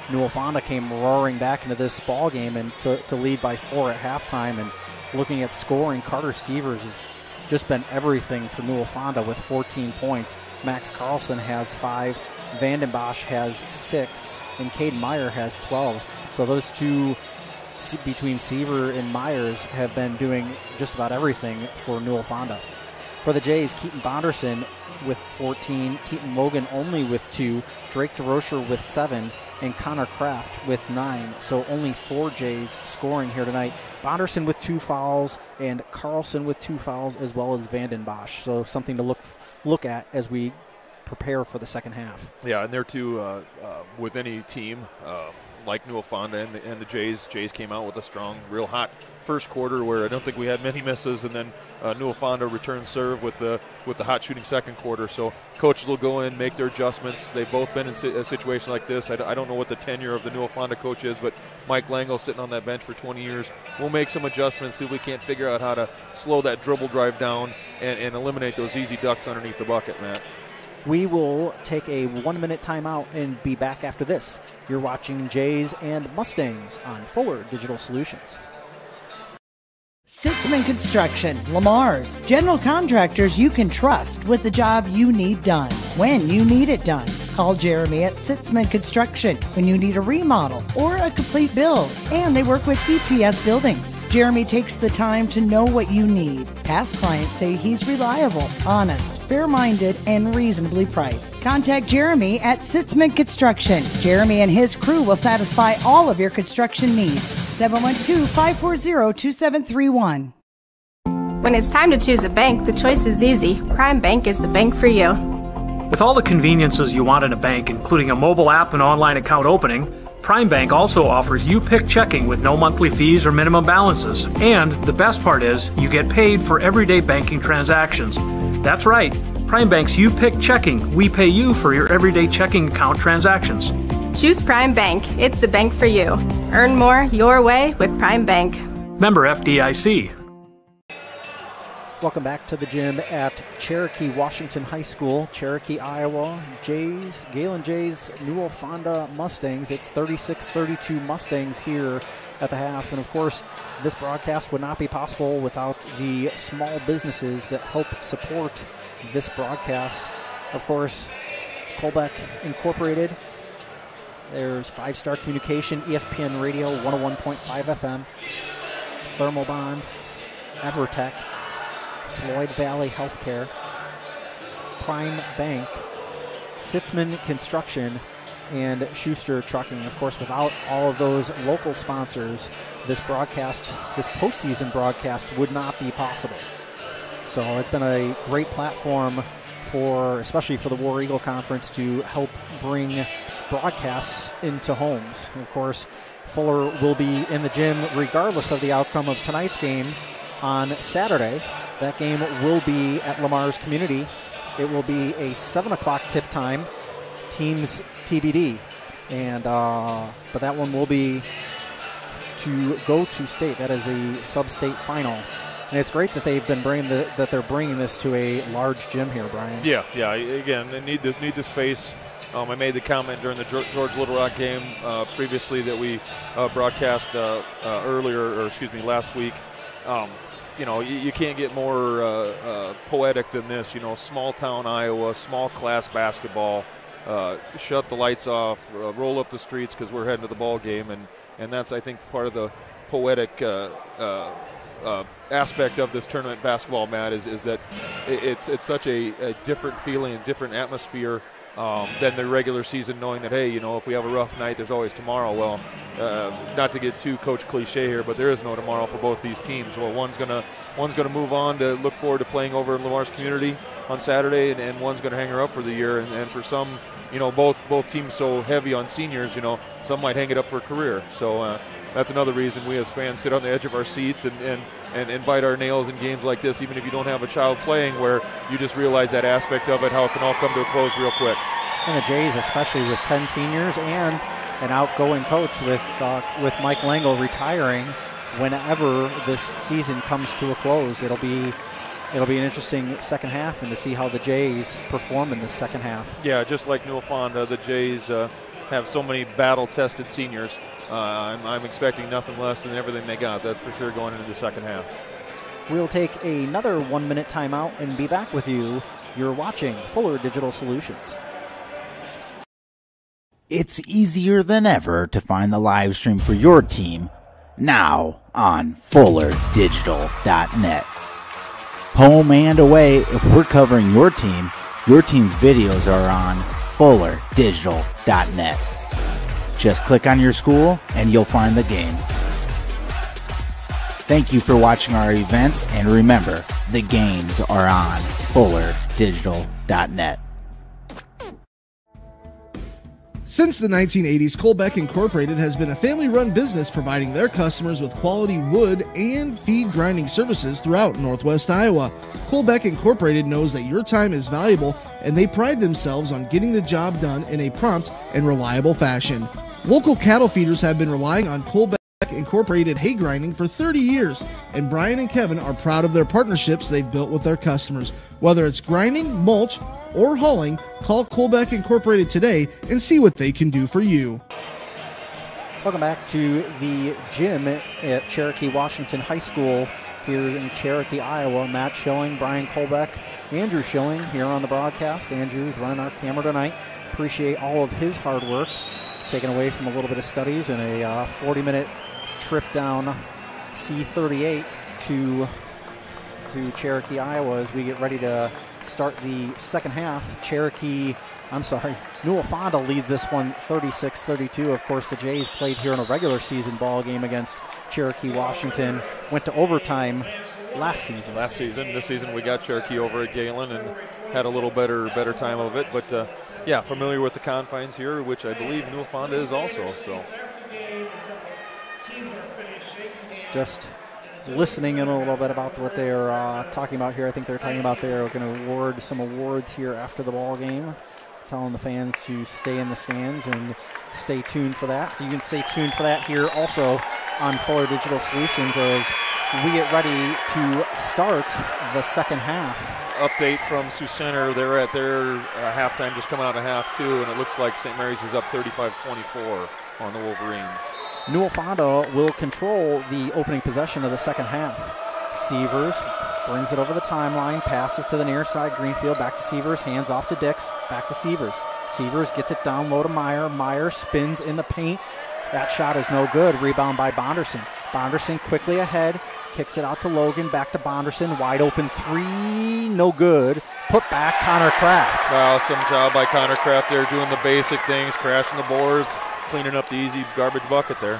Newell-Fonda came roaring back into this ball game and to, to lead by four at halftime. And looking at scoring, Carter Sievers has just been everything for Newell-Fonda with fourteen points. Max Carlson has five, Vanden Bosch has six, and Caden Meyer has twelve. So those two, between Seaver and Myers, have been doing just about everything for Newell-Fonda. For the Jays, Keaton Bonderson with fourteen, Keaton Logan only with two, Drake DeRocher with seven, and Connor Kraft with nine. So only four Jays scoring here tonight. Bonderson with two fouls, and Carlson with two fouls, as well as Vanden Bosch. So something to look look at as we prepare for the second half. Yeah, and there too, uh, uh, with any team uh, like Newell-Fonda and the, and the Jays, Jays came out with a strong, real hot first quarter where I don't think we had many misses, and then uh, Newell-Fonda returned serve with the with the hot shooting second quarter. So coaches will go in, make their adjustments. They've both been in a situation like this. I, I don't know what the tenure of the Newell-Fonda coach is, but Mike Langle, sitting on that bench for twenty years, will make some adjustments, see if we can't figure out how to slow that dribble drive down and, and eliminate those easy ducks underneath the bucket, Matt. We will take a one-minute timeout and be back after this. You're watching Jays and Mustangs on Fuller Digital Solutions. Sitzman Construction, Lamar's, general contractors you can trust with the job you need done, when you need it done. Call Jeremy at Sitzman Construction when you need a remodel or a complete build. And they work with E P S buildings. Jeremy takes the time to know what you need. Past clients say he's reliable, honest, fair-minded, and reasonably priced. Contact Jeremy at Sitzman Construction. Jeremy and his crew will satisfy all of your construction needs. seven one two, five four zero, two seven three one. When it's time to choose a bank, the choice is easy. Prime Bank is the bank for you. With all the conveniences you want in a bank, including a mobile app and online account opening, Prime Bank also offers you pick checking with no monthly fees or minimum balances. And the best part is, you get paid for everyday banking transactions. That's right, Prime Bank's You Pick Checking. We pay you for your everyday checking account transactions. Choose Prime Bank. It's the bank for you. Earn more your way with Prime Bank. Member F D I C. Welcome back to the gym at Cherokee Washington High School, Cherokee, Iowa. Jays, Gehlen Jays, Newell-Fonda Mustangs. It's thirty-six thirty-two Mustangs here at the half. And of course, this broadcast would not be possible without the small businesses that help support this broadcast. Of course, Colbeck Incorporated. There's Five Star Communication, E S P N Radio, one oh one point five F M. Thermal Bond, Evertech, Floyd Valley Healthcare, Prime Bank, Sitzman Construction, and Schuster Trucking. Of course, without all of those local sponsors, this broadcast, this postseason broadcast would not be possible. So it's been a great platform for, especially for the War Eagle Conference, to help bring broadcasts into homes. And of course, Fuller will be in the gym regardless of the outcome of tonight's game on Saturday. That game will be at Lamar's Community. It will be a seven o'clock tip time, teams T B D. And, uh, but that one will be to go to state. That is the Substate final. And it's great that they've been bringing the, that they're bringing this to a large gym here, Brian. Yeah, yeah. Again, they need the, need the space. Um, I made the comment during the George Little Rock game uh, previously that we uh, broadcast uh, uh, earlier, or excuse me, last week. Um, you know, you, you can't get more uh, uh, poetic than this. You know, small town Iowa, small class basketball. Uh, shut the lights off, uh, roll up the streets because we're heading to the ball game, and and that's, I think, part of the poetic uh, uh, uh, aspect of this tournament basketball, Matt, is is that it, it's it's such a, a different feeling, a different atmosphere. Um, than the regular season, knowing that, hey, you know, if we have a rough night, there's always tomorrow. Well, uh, not to get too coach cliche here, but there is no tomorrow for both these teams. Well, one's gonna one's gonna move on to look forward to playing over in Lamar's Community on Saturday, and, and one's gonna hang her up for the year. And, and for some, you know, both both teams so heavy on seniors, you know, some might hang it up for a career. So uh, that's another reason we as fans sit on the edge of our seats and, and, and, and bite our nails in games like this, even if you don't have a child playing, where you just realize that aspect of it, how it can all come to a close real quick. And the Jays, especially with ten seniors and an outgoing coach with uh, with Mike Langle retiring whenever this season comes to a close, it'll be it'll be an interesting second half, and to see how the Jays perform in the second half. Yeah, just like Newell-Fonda, the Jays uh, have so many battle-tested seniors. Uh, I'm, I'm expecting nothing less than everything they got. That's for sure going into the second half. We'll take another one-minute timeout and be back with you. You're watching Fuller Digital Solutions. It's easier than ever to find the live stream for your team now on fuller digital dot net. Home and away, if we're covering your team, your team's videos are on fuller digital dot net. Just click on your school and you'll find the game. Thank you for watching our events, and remember, the games are on fuller digital dot net. Since the nineteen eighties, Colbeck Incorporated has been a family-run business providing their customers with quality wood and feed grinding services throughout Northwest Iowa. Colbeck Incorporated knows that your time is valuable, and they pride themselves on getting the job done in a prompt and reliable fashion. Local cattle feeders have been relying on Colbeck Incorporated hay grinding for thirty years, and Brian and Kevin are proud of their partnerships they've built with their customers. Whether it's grinding, mulch, or hauling, call Colbeck Incorporated today and see what they can do for you. Welcome back to the gym at Cherokee Washington High School here in Cherokee, Iowa. Matt Schilling, Brian Colbeck, Andrew Schilling here on the broadcast. Andrew's running our camera tonight. Appreciate all of his hard work, taken away from a little bit of studies and a uh, forty-minute trip down C thirty-eight to, to Cherokee, Iowa as we get ready to start the second half. Cherokee, I'm sorry, Newell-Fonda leads this one thirty-six thirty-two. Of course, the Jays played here in a regular season ball game against Cherokee Washington. Went to overtime last season. Last season. This season we got Cherokee over at Gehlen and had a little better better time of it. But, uh, yeah, familiar with the confines here, which I believe Newell-Fonda is also. So, just listening in a little bit about what they're uh, talking about here. I think they're talking about they're going to award some awards here after the ball game, telling the fans to stay in the stands and stay tuned for that. So you can stay tuned for that here also on Fuller Digital Solutions as we get ready to start the second half. Update from Sioux Center. They're at their uh, halftime, just coming out of half two, and it looks like Saint Mary's is up thirty-five twenty-four on the Wolverines. Newell-Fonda will control the opening possession of the second half. Severs brings it over the timeline, passes to the near side. Greenfield back to Severs, hands off to Dix, back to Severs. Severs gets it down low to Meyer. Meyer spins in the paint. That shot is no good. Rebound by Bonderson. Bonderson quickly ahead, kicks it out to Logan, back to Bonderson. Wide open three, no good. Put back, Connor Kraft. Wow, some job by Connor Kraft there, doing the basic things, crashing the boards, cleaning up the easy garbage bucket there.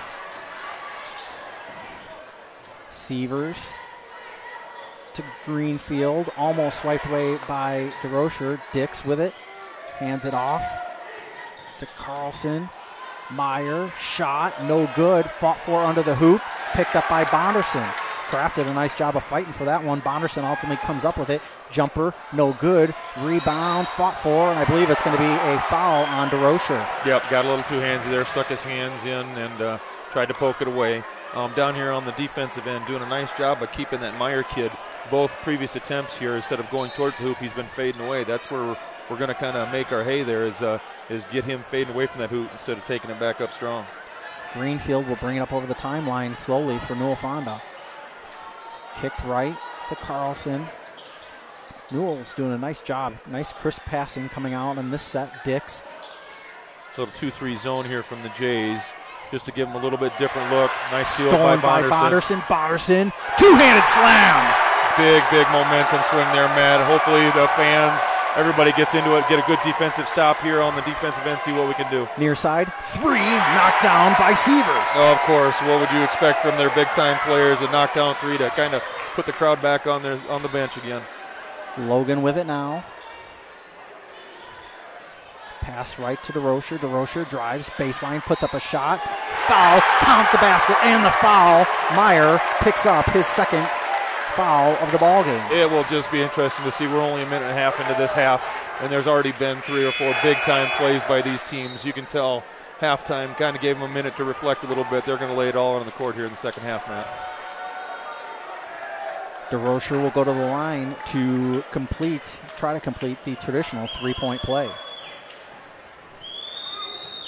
Severs to Greenfield, almost swiped away by DeRocher. Dix with it, hands it off to Carlson. Meyer, shot, no good, fought for under the hoop, picked up by Bonderson. Kraft did a nice job of fighting for that one. Bonderson ultimately comes up with it. Jumper, no good. Rebound, fought for, and I believe it's going to be a foul on DeRocher. Yep, got a little too handsy there, stuck his hands in and uh, tried to poke it away. Um, down here on the defensive end, doing a nice job of keeping that Meyer kid. Both previous attempts here, instead of going towards the hoop, he's been fading away. That's where we're, we're going to kind of make our hay there, is, uh, is get him fading away from that hoop instead of taking it back up strong. Greenfield will bring it up over the timeline slowly for Newell-Fonda. Kicked right to Carlson. Newell's doing a nice job. Nice crisp passing coming out in this set. Dix. Little two three zone here from the Jays, just to give them a little bit different look. Nice steal Stolen by Bonderson. by Bonderson. Bonderson. Two-handed slam. Big, big momentum swing there, Matt. Hopefully the fans, everybody gets into it, get a good defensive stop here on the defensive end, see what we can do. Near side, three, knocked down by Severs. Oh, of course, what would you expect from their big-time players, a knockdown three to kind of put the crowd back on their on the bench again. Logan with it now. Pass right to DeRocher. DeRocher drives, baseline, puts up a shot. Foul, count the basket and the foul. Meyer picks up his second foul of the ball game. It will just be interesting to see. We're only a minute and a half into this half, and there's already been three or four big-time plays by these teams. You can tell halftime kind of gave them a minute to reflect a little bit. They're going to lay it all on the court here in the second half, Matt. DeRocher will go to the line to complete, try to complete the traditional three-point play.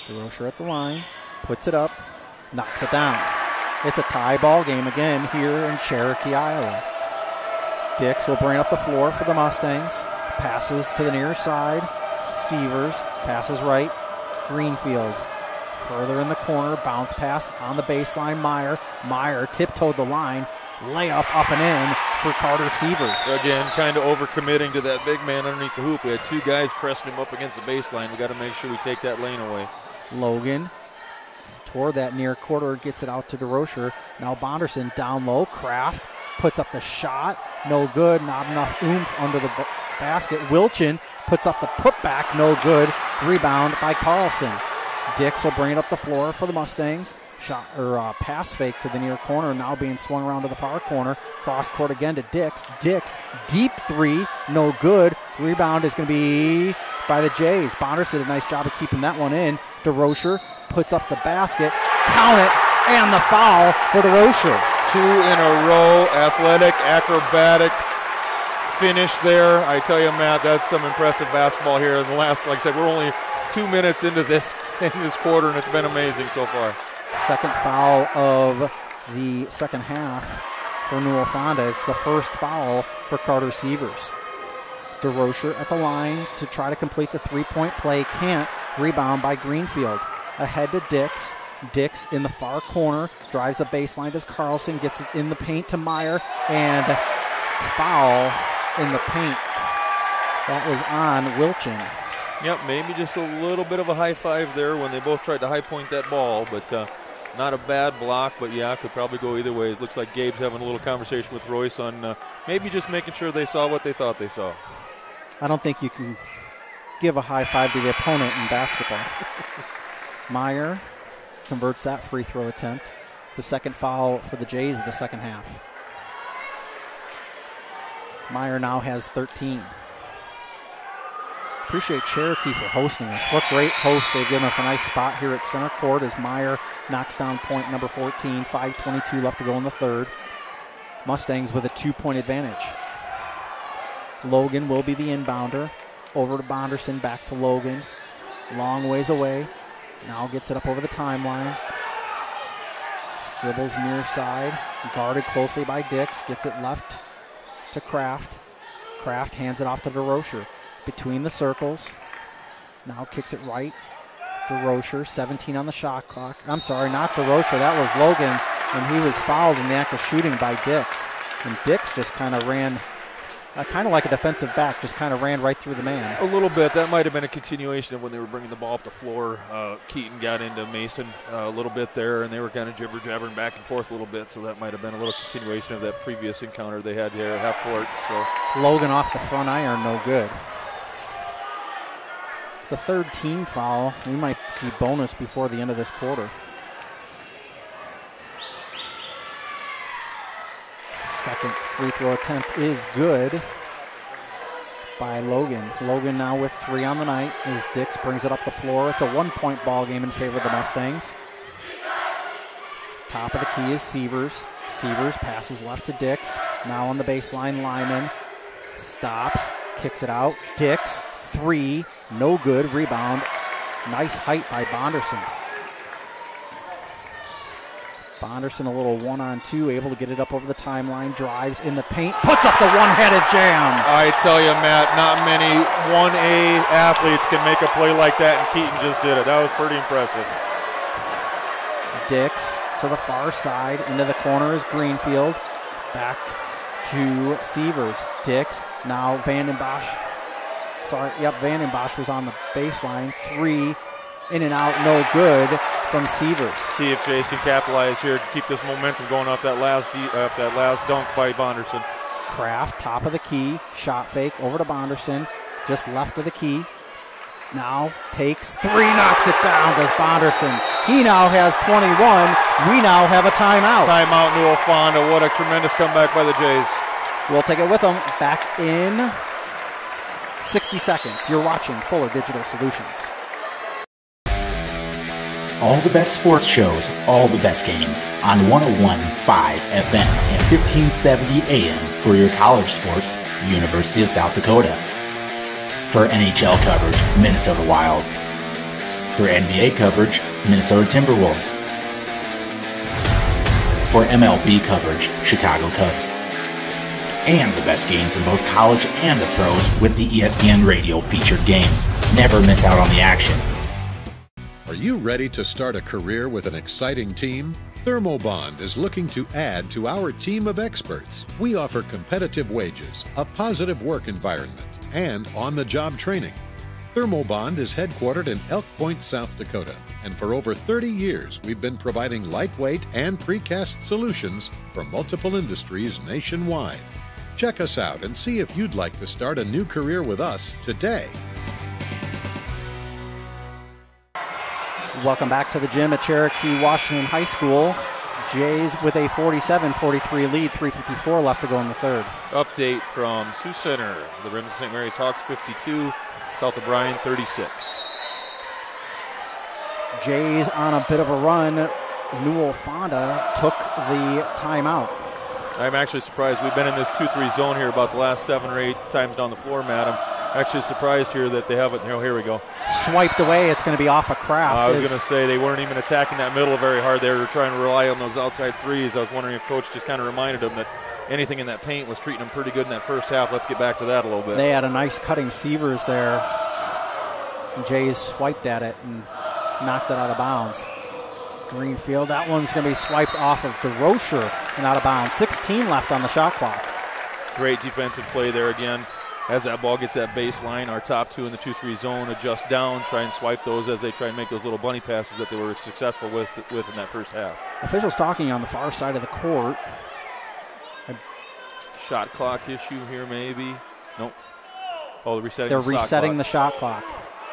DeRocher at the line, puts it up, knocks it down. It's a tie ball game again here in Cherokee, Iowa. Dix will bring up the floor for the Mustangs. Passes to the near side. Severs passes right. Greenfield further in the corner. Bounce pass on the baseline. Meyer. Meyer tiptoed the line. Layup up and in for Carter Severs. Again, kind of overcommitting to that big man underneath the hoop. We had two guys pressing him up against the baseline. We got to make sure we take that lane away. Logan toward that near quarter, gets it out to DeRocher. Now Bonderson down low. Kraft puts up the shot. No good. Not enough oomph under the b- basket. Wilchin puts up the putback. No good. Rebound by Carlson. Dix will bring it up the floor for the Mustangs. Shot or uh, pass fake to the near corner. Now being swung around to the far corner. Cross court again to Dix. Dix deep three. No good. Rebound is going to be by the Jays. Bonders did a nice job of keeping that one in. DeRocher puts up the basket. Count it. And the foul for DeRocher. Two in a row. Athletic, acrobatic finish there. I tell you, Matt, that's some impressive basketball here in the last, like I said, we're only two minutes into this in this quarter, and it's been amazing so far. Second foul of the second half for Newell-Fonda. It's the first foul for Carter Severs. DeRocher at the line to try to complete the three-point play. Can't. Rebound by Greenfield. Ahead to Dix. Dix in the far corner. Drives the baseline. Does Carlson. Gets it in the paint to Meyer. And foul in the paint. That was on Wilchin. Yep, maybe just a little bit of a high five there when they both tried to high point that ball, but uh, not a bad block, but yeah, could probably go either way. It looks like Gabe's having a little conversation with Royce on uh, maybe just making sure they saw what they thought they saw. I don't think you can give a high five to the opponent in basketball. Meyer converts that free throw attempt. It's a second foul for the Jays in the second half. Meyer now has thirteen. Appreciate Cherokee for hosting us. What great hosts. They've given us a nice spot here at center court as Meyer knocks down point number fourteen. five twenty-two left to go in the third. Mustangs with a two-point advantage. Logan will be the inbounder. Over to Bonderson, back to Logan. Long ways away. Now gets it up over the timeline. Dribbles near side. Guarded closely by Dix. Gets it left to Kraft. Kraft hands it off to DeRocher. Between the circles. Now kicks it right. DeRocher, seventeen on the shot clock. I'm sorry, not DeRocher. That was Logan, and he was fouled in the act of shooting by Dix. And Dix just kind of ran, uh, kind of like a defensive back, just kind of ran right through the man. A little bit. That might have been a continuation of when they were bringing the ball up the floor. Uh, Keaton got into Mason uh, a little bit there, and they were kind of jibber-jabbering back and forth a little bit, so that might have been a little continuation of that previous encounter they had here at half court. So Logan off the front iron, no good. It's a third team foul. We might see bonus before the end of this quarter. Second free throw attempt is good by Logan. Logan now with three on the night as Dix brings it up the floor. It's a one-point ball game in favor of the Mustangs. Top of the key is Severs. Severs passes left to Dix. Now on the baseline, Lyman stops, kicks it out. Dix, three, no good. Rebound. Nice height by Bonderson. Bonderson a little one-on-two, able to get it up over the timeline, drives in the paint, puts up the one-headed jam. I tell you, Matt, not many one A athletes can make a play like that, and Keaton just did it. That was pretty impressive. Dix to the far side, into the corner is Greenfield. Back to Severs. Dix, now Vandenbosch. Sorry, yep, Vandenbosch was on the baseline. Three, in and out, no good from Severs. See if Jays can capitalize here to keep this momentum going off that last de- off that last dunk by Bonderson. Kraft, top of the key, shot fake over to Bonderson, just left of the key. Now takes three, knocks it down, does Bonderson. He now has twenty-one. We now have a timeout. Timeout, Newell-Fonda. What a tremendous comeback by the Jays. We'll take it with them. Back in sixty seconds. You're watching Fuller Digital Solutions. All the best sports shows, all the best games on one oh one point five F M and fifteen seventy A M for your college sports, University of South Dakota. For N H L coverage, Minnesota Wild. For N B A coverage, Minnesota Timberwolves. For M L B coverage, Chicago Cubs. And the best games in both college and the pros with the E S P N Radio featured games. Never miss out on the action. Are you ready to start a career with an exciting team? Thermobond is looking to add to our team of experts. We offer competitive wages, a positive work environment, and on-the-job training. Thermobond is headquartered in Elk Point, South Dakota, and for over thirty years we've been providing lightweight and precast solutions for multiple industries nationwide. Check us out and see if you'd like to start a new career with us today. Welcome back to the gym at Cherokee Washington High School. Jays with a forty-seven forty-three lead, three fifty-four left to go in the third. Update from Sioux Center. The Remsen Saint Mary's Hawks fifty-two, South O'Brien thirty-six. Jays on a bit of a run. Newell-Fonda took the timeout. I'm actually surprised. We've been in this two three zone here about the last seven or eight times down the floor, Matt. I'm actually surprised here that they haven't. Oh, here we go. Swiped away. It's going to be off a Kraft. Uh, I was going to say they weren't even attacking that middle very hard. They were trying to rely on those outside threes. I was wondering if Coach just kind of reminded them that anything in that paint was treating them pretty good in that first half. Let's get back to that a little bit. They had a nice cutting Severs there. And Jays swiped at it and knocked it out of bounds. Greenfield, that one's going to be swiped off of DeRocher and out of bounds. sixteen left on the shot clock. Great defensive play there again. As that ball gets that baseline, our top two in the two three zone adjust down, try and swipe those as they try and make those little bunny passes that they were successful with, with in that first half. Officials talking on the far side of the court. Shot clock issue here maybe. Nope. Oh, they're resetting They're the resetting shot the shot clock.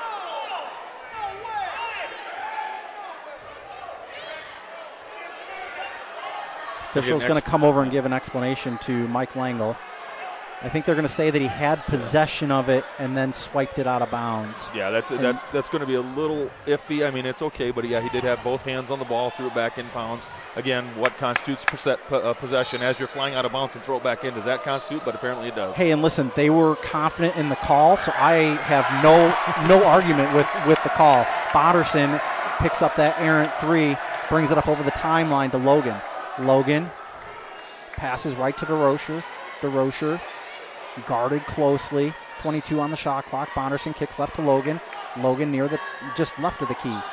Official's going to come over and give an explanation to Mike Langle. I think they're going to say that he had possession of it and then swiped it out of bounds. Yeah, that's and that's that's going to be a little iffy. I mean, it's okay, but yeah, he did have both hands on the ball, threw it back in bounds. Again, what constitutes possession? As you're flying out of bounds and throw it back in, does that constitute? But apparently it does. Hey, and listen, they were confident in the call, so I have no no argument with, with the call. Bodderson picks up that errant three, brings it up over the timeline to Logan. Logan passes right to DeRocher. DeRocher guarded closely. twenty-two on the shot clock. Bonderson kicks left to Logan. Logan near the, just left of the key.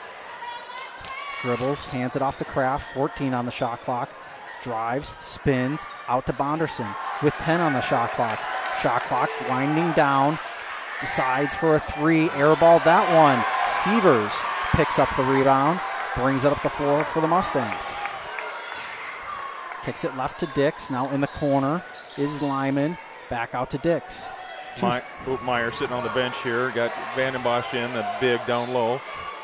Dribbles, hands it off to Kraft. fourteen on the shot clock. Drives, spins, out to Bonderson with ten on the shot clock. Shot clock winding down. Decides for a three. Airballed that one. Severs picks up the rebound. Brings it up the floor for the Mustangs. Kicks it left to Dix. Now in the corner is Lyman. Back out to Dix. My, Meyer sitting on the bench here. Got Vandenbosch in, a big down low.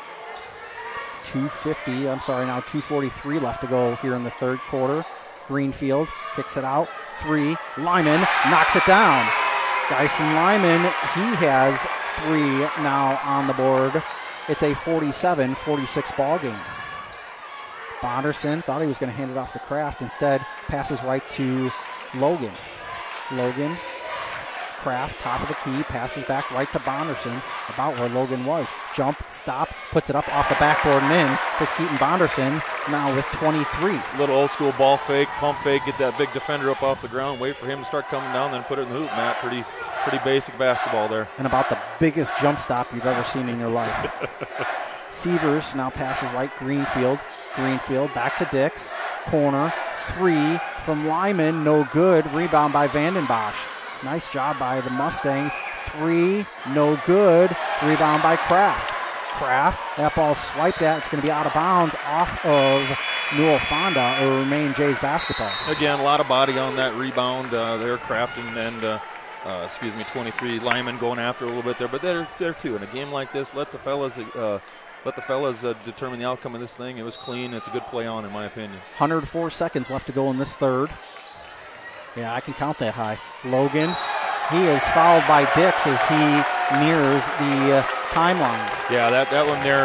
two fifty, I'm sorry, now two forty-three left to go here in the third quarter. Greenfield kicks it out. Three. Lyman knocks it down. Dyson Lyman, he has three now on the board. It's a forty-seven forty-six ball game. Bonderson thought he was going to hand it off to Kraft. Instead, passes right to Logan. Logan, Kraft, top of the key, passes back right to Bonderson, about where Logan was. Jump, stop, puts it up off the backboard and in to Skeeton Bonderson, now with twenty-three. Little old school ball fake, pump fake, get that big defender up off the ground, wait for him to start coming down, then put it in the hoop, Matt. Pretty, pretty basic basketball there. And about the biggest jump stop you've ever seen in your life. Severs now passes right, Greenfield. Greenfield back to Dix. Corner, three from Lyman, no good. Rebound by Vandenbosch. Nice job by the Mustangs. Three, no good. Rebound by Kraft. Kraft, that ball swiped at. It's going to be out of bounds off of Newell-Fonda. It will remain Jays basketball. Again, a lot of body on that rebound uh, there. Kraft and, and uh, uh, excuse me, twenty-three. Lyman going after a little bit there, but they're there too. In a game like this, let the fellas. Uh, Let the fellas uh, determine the outcome of this thing. It was clean. It's a good play on, in my opinion. one hundred four seconds left to go in this third. Yeah, I can count that high. Logan, he is fouled by Dix as he nears the uh, timeline. Yeah, that, that one there,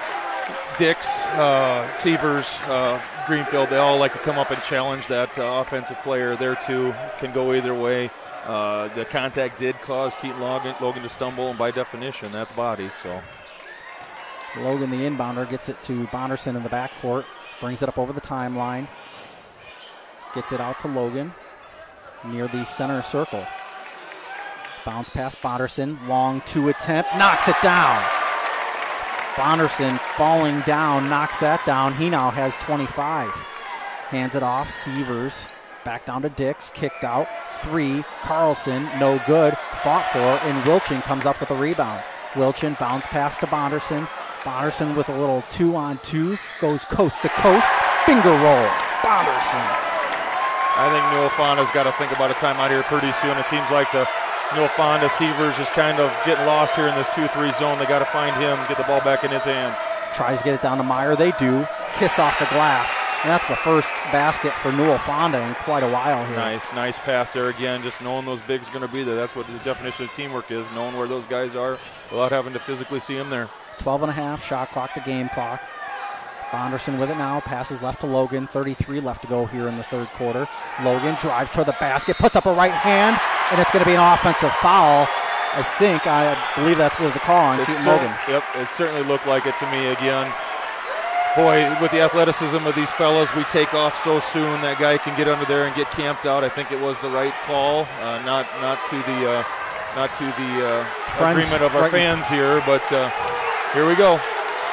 Dix, uh, Severs, uh, Greenfield, they all like to come up and challenge that uh, offensive player there too. Can go either way. Uh, the contact did cause Keaton Logan, Logan to stumble, and by definition, that's body. So Logan, the inbounder, gets it to Bonderson in the backcourt. Brings it up over the timeline. Gets it out to Logan near the center circle. Bounce past Bonderson. Long two attempt. Knocks it down. Bonderson falling down. Knocks that down. He now has twenty-five. Hands it off. Sievers. Back down to Dix. Kicked out. Three. Carlson. No good. Fought for. And Wilchin comes up with a rebound. Wilchin bounce pass to Bonderson. Bonderson with a little two on two. Goes coast to coast. Finger roll. Bonderson. I think Newell-Fonda's got to think about a timeout here pretty soon. It seems like the Newell-Fonda Sievers is kind of getting lost here in this two three zone. They got to find him, get the ball back in his hands. Tries to get it down to Meyer. They do. Kiss off the glass. And that's the first basket for Newell-Fonda in quite a while here. Nice, nice pass there again. Just knowing those bigs are going to be there. That's what the definition of teamwork is, knowing where those guys are without having to physically see them there. twelve and a half, shot clock to game clock. Bonderson with it now, passes left to Logan. thirty-three left to go here in the third quarter. Logan drives toward the basket, puts up a right hand, and it's going to be an offensive foul. I think, I believe that was a call on Keaton Logan. Yep, it certainly looked like it to me again. Boy, with the athleticism of these fellas, we take off so soon. That guy can get under there and get camped out. I think it was the right call, uh, not not to the uh, not to the uh, agreement of our right fans here, but uh, here we go.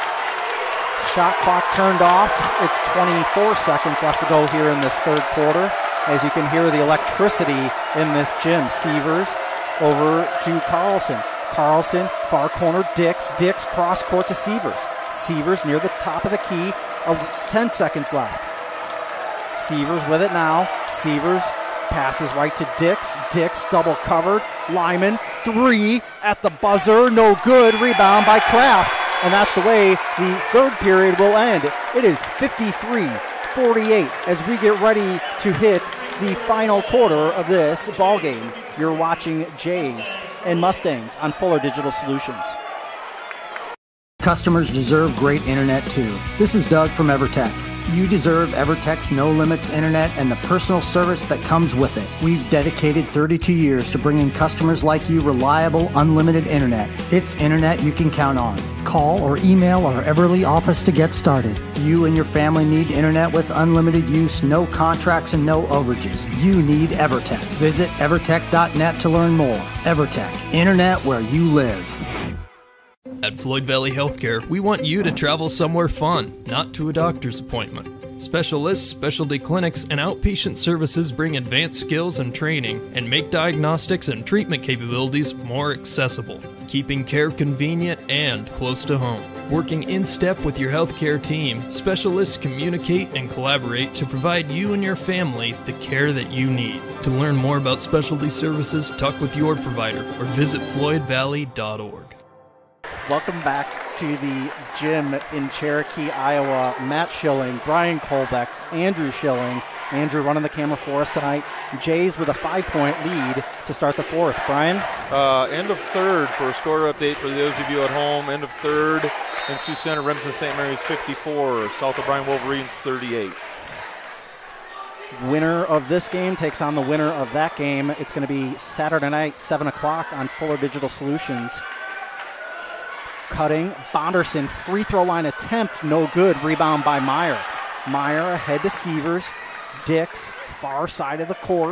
Shot clock turned off. It's twenty-four seconds left to go here in this third quarter. As you can hear the electricity in this gym. Sievers over to Carlson. Carlson, far corner, Dix. Dix cross court to Sievers. Sievers near the top of the key. Uh, ten seconds left. Sievers with it now. Sievers passes right to Dix. Dix double covered. Lyman, three at the buzzer. No good. Rebound by Kraft. And that's the way the third period will end. It is fifty-three forty-eight as we get ready to hit the final quarter of this ball game. You're watching Jays and Mustangs on Fuller Digital Solutions. Customers deserve great internet too. This is Doug from EverTech. You deserve EverTech's no limits internet and the personal service that comes with it. We've dedicated thirty-two years to bringing customers like you reliable, unlimited internet. It's internet you can count on. Call or email our Everly office to get started. You and your family need internet with unlimited use, no contracts, and no overages. You need EverTech. Visit evertech dot net to learn more. EverTech, internet where you live. At Floyd Valley Healthcare, we want you to travel somewhere fun, not to a doctor's appointment. Specialists, specialty clinics, and outpatient services bring advanced skills and training and make diagnostics and treatment capabilities more accessible, keeping care convenient and close to home. Working in step with your healthcare team, specialists communicate and collaborate to provide you and your family the care that you need. To learn more about specialty services, talk with your provider or visit floyd valley dot org. Welcome back to the gym in Cherokee, Iowa. Matt Schilling, Brian Kolbeck, Andrew Schilling. Andrew running the camera for us tonight. Jays with a five-point lead to start the fourth. Brian? Uh, end of third for a score update for those of you at home. End of third in Sioux Center, Remsen Saint Mary's fifty-four, South O'Brien Wolverines thirty-eight. Winner of this game takes on the winner of that game. It's going to be Saturday night, seven o'clock on Fuller Digital Solutions. Cutting, Bonderson, free throw line attempt, no good. Rebound by Meyer. Meyer ahead to Sievers. Dix, far side of the court.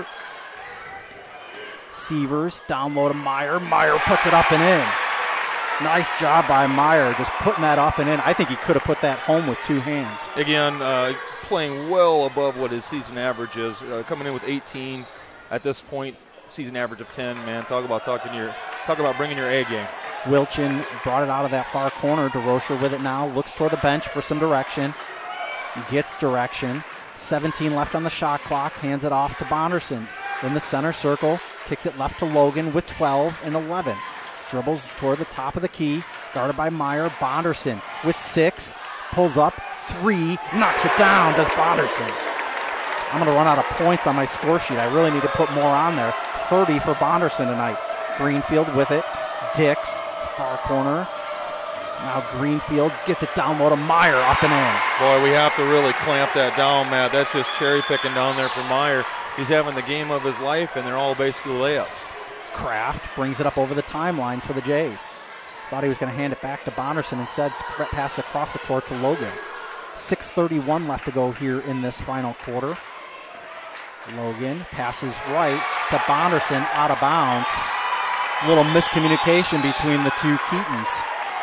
Sievers, down low to Meyer. Meyer puts it up and in. Nice job by Meyer, just putting that up and in. I think he could have put that home with two hands. Again, uh, playing well above what his season average is. Uh, coming in with eighteen at this point, season average of ten. Man, talk about talking your, talk about bringing your A game. Wilchin brought it out of that far corner. DeRocher with it now. Looks toward the bench for some direction. Gets direction. seventeen left on the shot clock. Hands it off to Bonderson. In the center circle. Kicks it left to Logan with twelve and eleven. Dribbles toward the top of the key. Guarded by Meyer. Bonderson with six. Pulls up. Three. Knocks it down. Does Bonderson. I'm going to run out of points on my score sheet. I really need to put more on there. thirty for Bonderson tonight. Greenfield with it. Dix. Far corner. Now Greenfield gets it down low to Meyer, up and in. Boy, we have to really clamp that down, Matt. That's just cherry picking down there for Meyer. He's having the game of his life, and they're all basically layups. Kraft brings it up over the timeline for the Jays. Thought he was going to hand it back to Bonderson. Instead, pass across the court to Logan. six thirty-one left to go here in this final quarter. Logan passes right to Bonderson, out of bounds. A little miscommunication between the two Keatons.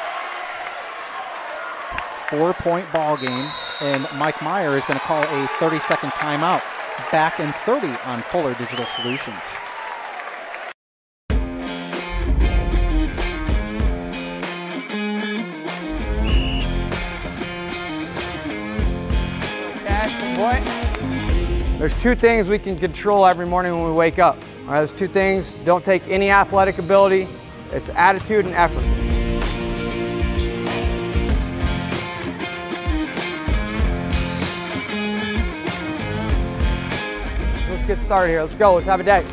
Four-point ball game, and Mike Meyer is going to call a thirty-second timeout. Back in thirty on Fuller Digital Solutions. There's two things we can control every morning when we wake up. All right, those two things don't take any athletic ability. It's attitude and effort. Let's get started here. Let's go. Let's have a day.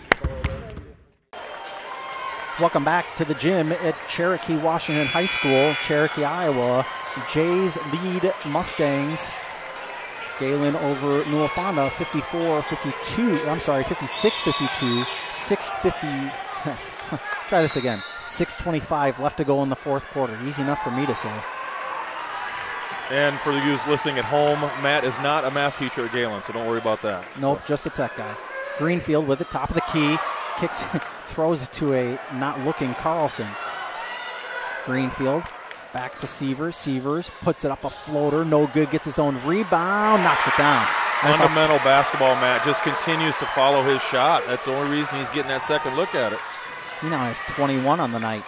Welcome back to the gym at Cherokee Washington High School, Cherokee, Iowa. Jays lead Mustangs. Gehlen over Newell-Fonda, fifty-four fifty-two. I'm sorry, fifty-six fifty-two. six fifty. Try this again. six twenty-five left to go in the fourth quarter. Easy enough for me to say. And for you listening at home, Matt is not a math teacher at Gehlen, so don't worry about that. Nope, so. Just the tech guy. Greenfield with it, top of the key. Kicks, throws it to a not-looking Carlson. Greenfield. Back to Severs. Severs puts it up a floater. No good. Gets his own rebound. Knocks it down. Fundamental basketball, Matt. Just continues to follow his shot. That's the only reason he's getting that second look at it. He now has twenty-one on the night.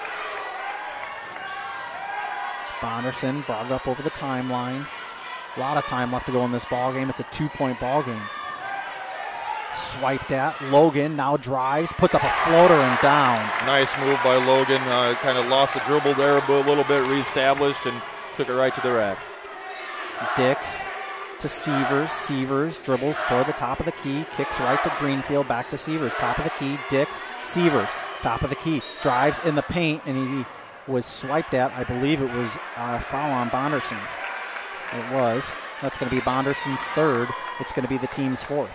Bonderson brought it up over the timeline. A lot of time left to go in this ball game. It's a two-point ball game. Swiped at. Logan now drives, puts up a floater and down. Nice move by Logan. Uh, kind of lost the dribble there a little bit, reestablished, and took it right to the rack. Dix to Severs. Severs dribbles toward the top of the key, kicks right to Greenfield, back to Severs. Top of the key, Dix, Severs, top of the key. Drives in the paint, and he was swiped at. I believe it was a foul on Bonderson. It was. That's going to be Bonderson's third. It's going to be the team's fourth.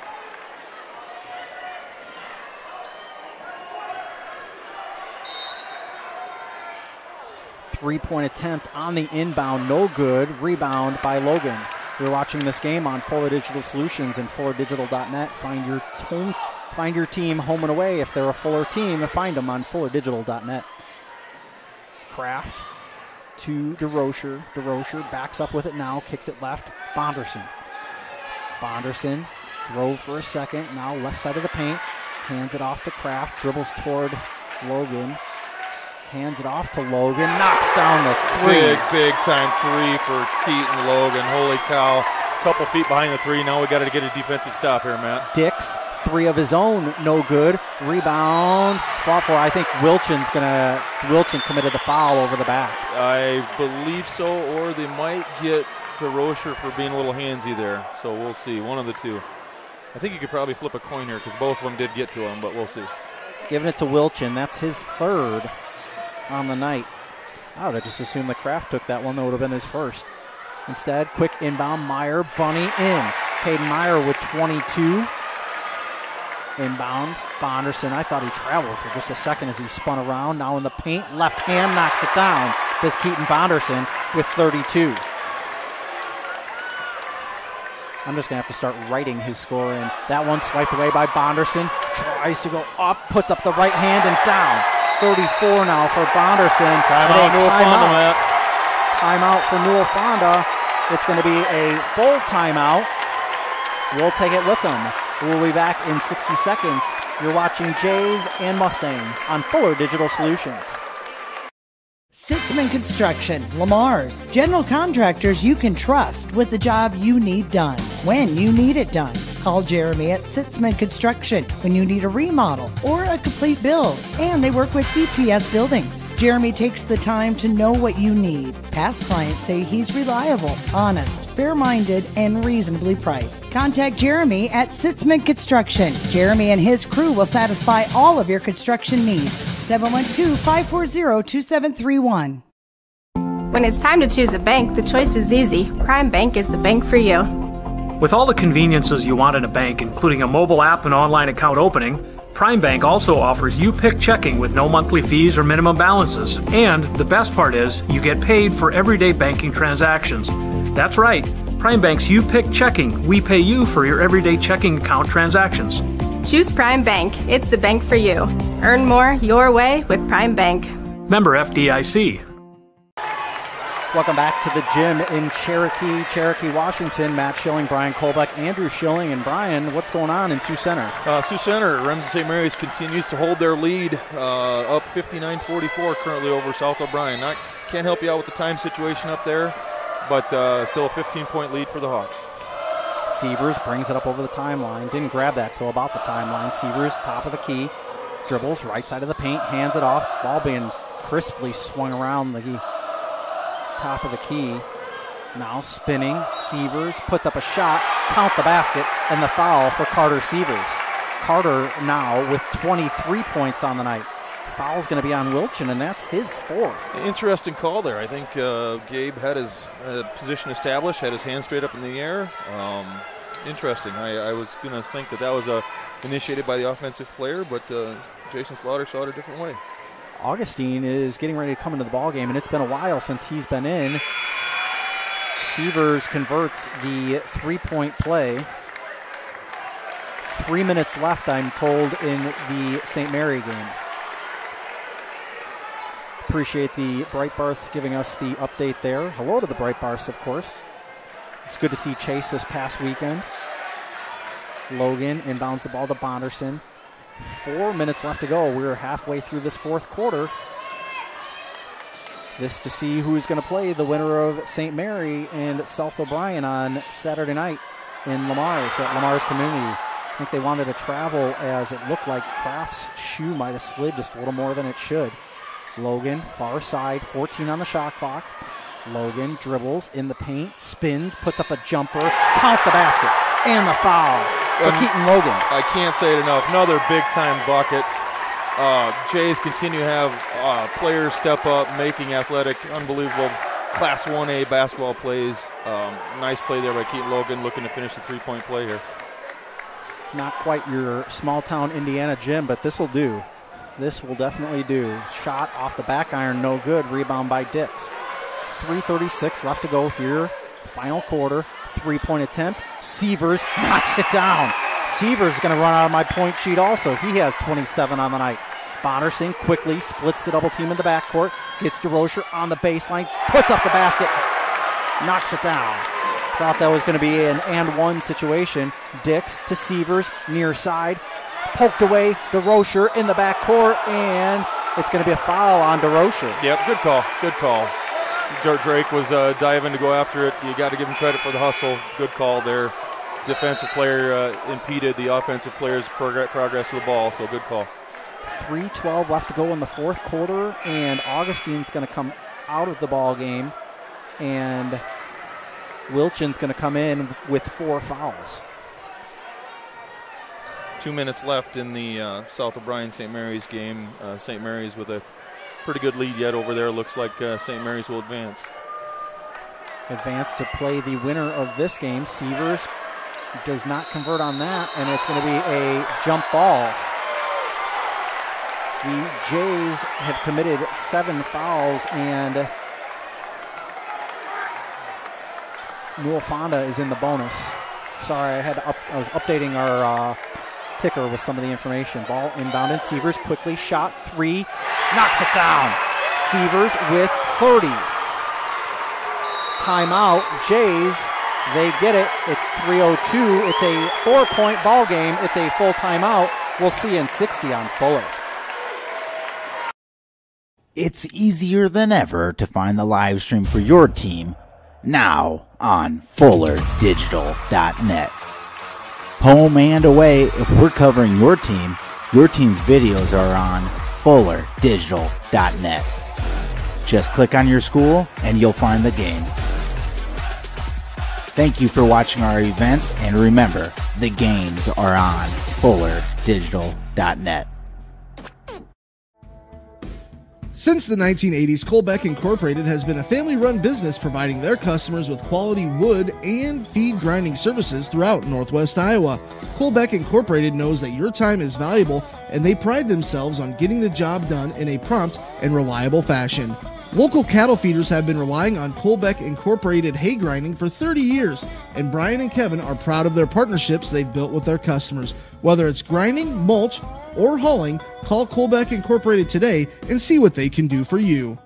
Three-point attempt on the inbound, no good. Rebound by Logan. You're watching this game on Fuller Digital Solutions and fuller digital dot net. Find your home, find your team home and away. If they're a Fuller team, find them on fuller digital dot net. Kraft to DeRocher. DeRocher backs up with it now, kicks it left. Bonderson. Bonderson drove for a second, now left side of the paint. Hands it off to Kraft, dribbles toward Logan. Hands it off to Logan, knocks down the three. Big, big time three for Keaton Logan. Holy cow. Couple feet behind the three. Now we got to get a defensive stop here, Matt. Dix, three of his own, no good. Rebound, fought for. I think Wilchin's gonna. Wilchin committed the foul over the back. I believe so, or they might get DeRocher for being a little handsy there. So we'll see. One of the two. I think you could probably flip a coin here because both of them did get to him, but we'll see. Giving it to Wilchin. That's his third on the night. I would have just assumed the Kraft took that one. That would have been his first. Instead, quick inbound, Meyer, bunny in. Caden Meyer with twenty-two. Inbound, Bonderson. I thought he traveled for just a second as he spun around. Now in the paint, left hand knocks it down. Does Keaton Bonderson with thirty-two. I'm just going to have to start writing his score in. That one swiped away by Bonderson. Tries to go up, puts up the right hand and down. thirty-four now for Bonderson. Timeout, Newell-Fonda, Matt. Timeout for Newell-Fonda. It's going to be a full timeout. We'll take it with them. We'll be back in sixty seconds. You're watching Jays and Mustangs on Fuller Digital Solutions. Sitzman Construction, Lamar's, general contractors you can trust with the job you need done, when you need it done. Call Jeremy at Sitzman Construction when you need a remodel or a complete build. And they work with E P S buildings. Jeremy takes the time to know what you need. Past clients say he's reliable, honest, fair-minded, and reasonably priced. Contact Jeremy at Sitzman Construction. Jeremy and his crew will satisfy all of your construction needs. seven one two, five four zero, two seven three one. When it's time to choose a bank, the choice is easy. Prime Bank is the bank for you. With all the conveniences you want in a bank, including a mobile app and online account opening, Prime Bank also offers you pick checking with no monthly fees or minimum balances. And the best part is, you get paid for everyday banking transactions. That's right, Prime Bank's You Pick Checking. We pay you for your everyday checking account transactions. Choose Prime Bank. It's the bank for you. Earn more your way with Prime Bank. Member F D I C. Welcome back to the gym in Cherokee, Cherokee, Washington. Matt Schilling, Brian Kolbeck, Andrew Schilling, and Brian, what's going on in Sioux Center? Uh, Sioux Center, Ramsey Saint Mary's continues to hold their lead, uh, up fifty-nine forty-four currently over South O'Brien. Not can't help you out with the time situation up there, but uh, still a fifteen-point lead for the Hawks. Sievers brings it up over the timeline. Didn't grab that till about the timeline. Sievers, top of the key, dribbles right side of the paint, hands it off. Ball being crisply swung around the top of the key. Now spinning, Sievers puts up a shot, count the basket, and the foul for Carter Sievers. Carter now with twenty-three points on the night. Foul's going to be on Wilchin, and that's his fourth. Interesting call there. I think uh, Gabe had his uh, position established, had his hand straight up in the air. Um, interesting. I, I was going to think that that was uh, initiated by the offensive player, but uh, Jason Slaughter saw it a different way. Augustine is getting ready to come into the ball game, and it's been a while since he's been in. Sievers converts the three-point play. Three minutes left, I'm told, in the Saint Mary game. Appreciate the Breitbarths giving us the update there. Hello to the Breitbarths, of course. It's good to see Chase this past weekend. Logan inbounds the ball to Bonderson. Four minutes left to go. We're halfway through this fourth quarter. This to see who's going to play the winner of Saint Mary and South O'Brien on Saturday night in Lamar's, at Lamar's Community. I think they wanted to travel, as it looked like Kraft's shoe might have slid just a little more than it should. Logan, far side, fourteen on the shot clock. Logan dribbles in the paint, spins, puts up a jumper, count the basket, and the foul for um, Keaton Logan. I can't say it enough. Another big-time bucket. Uh, Jays continue to have uh, players step up, making athletic, unbelievable Class one A basketball plays. Um, nice play there by Keaton Logan, looking to finish the three-point play here. Not quite your small-town Indiana gym, but this will do. This will definitely do. Shot off the back iron, no good. Rebound by Dix. three thirty-six left to go here. Final quarter. Three-point attempt. Sievers knocks it down. Sievers is going to run out of my point sheet also. He has twenty-seven on the night. Bonderson quickly splits the double team in the backcourt. Gets DeRocher on the baseline. Puts up the basket. Knocks it down. Thought that was going to be an and one situation. Dix to Sievers, near side. Poked away, DeRocher in the backcourt, and it's going to be a foul on DeRocher. Yep, good call, good call. Dirt Drake was uh, diving to go after it. You got to give him credit for the hustle. Good call there. Defensive player uh, impeded the offensive player's prog- progress to the ball, so good call. three twelve left to go in the fourth quarter, and Augustine's going to come out of the ball game, and Wilchin's going to come in with four fouls. Two minutes left in the uh, South O'Brien Saint Mary's game. Uh, Saint Mary's with a pretty good lead yet over there. Looks like uh, Saint Mary's will advance. Advance to play the winner of this game. Sievers does not convert on that, and it's going to be a jump ball. The Jays have committed seven fouls, and Newell-Fonda is in the bonus. Sorry, I had to up, I was updating our uh, ticker with some of the information. Ball inbounded. Sievers quickly shot three, knocks it down. Sievers with thirty. Timeout. Jays, they get it. It's three oh two. It's a four-point ball game. It's a full timeout. We'll see in sixty on Fuller. It's easier than ever to find the live stream for your team now on Fuller Digital dot net. Home and away, if we're covering your team, your team's videos are on Fuller Digital dot net. Just click on your school and you'll find the game. Thank you for watching our events, and remember, the games are on Fuller Digital dot net. Since the nineteen eighties, Colbeck Incorporated has been a family-run business providing their customers with quality wood and feed grinding services throughout Northwest Iowa. Colbeck Incorporated knows that your time is valuable, and they pride themselves on getting the job done in a prompt and reliable fashion. Local cattle feeders have been relying on Colbeck Incorporated hay grinding for thirty years, and Brian and Kevin are proud of their partnerships they've built with their customers. Whether it's grinding, mulch, or hauling, call Colbeck Incorporated today and see what they can do for you.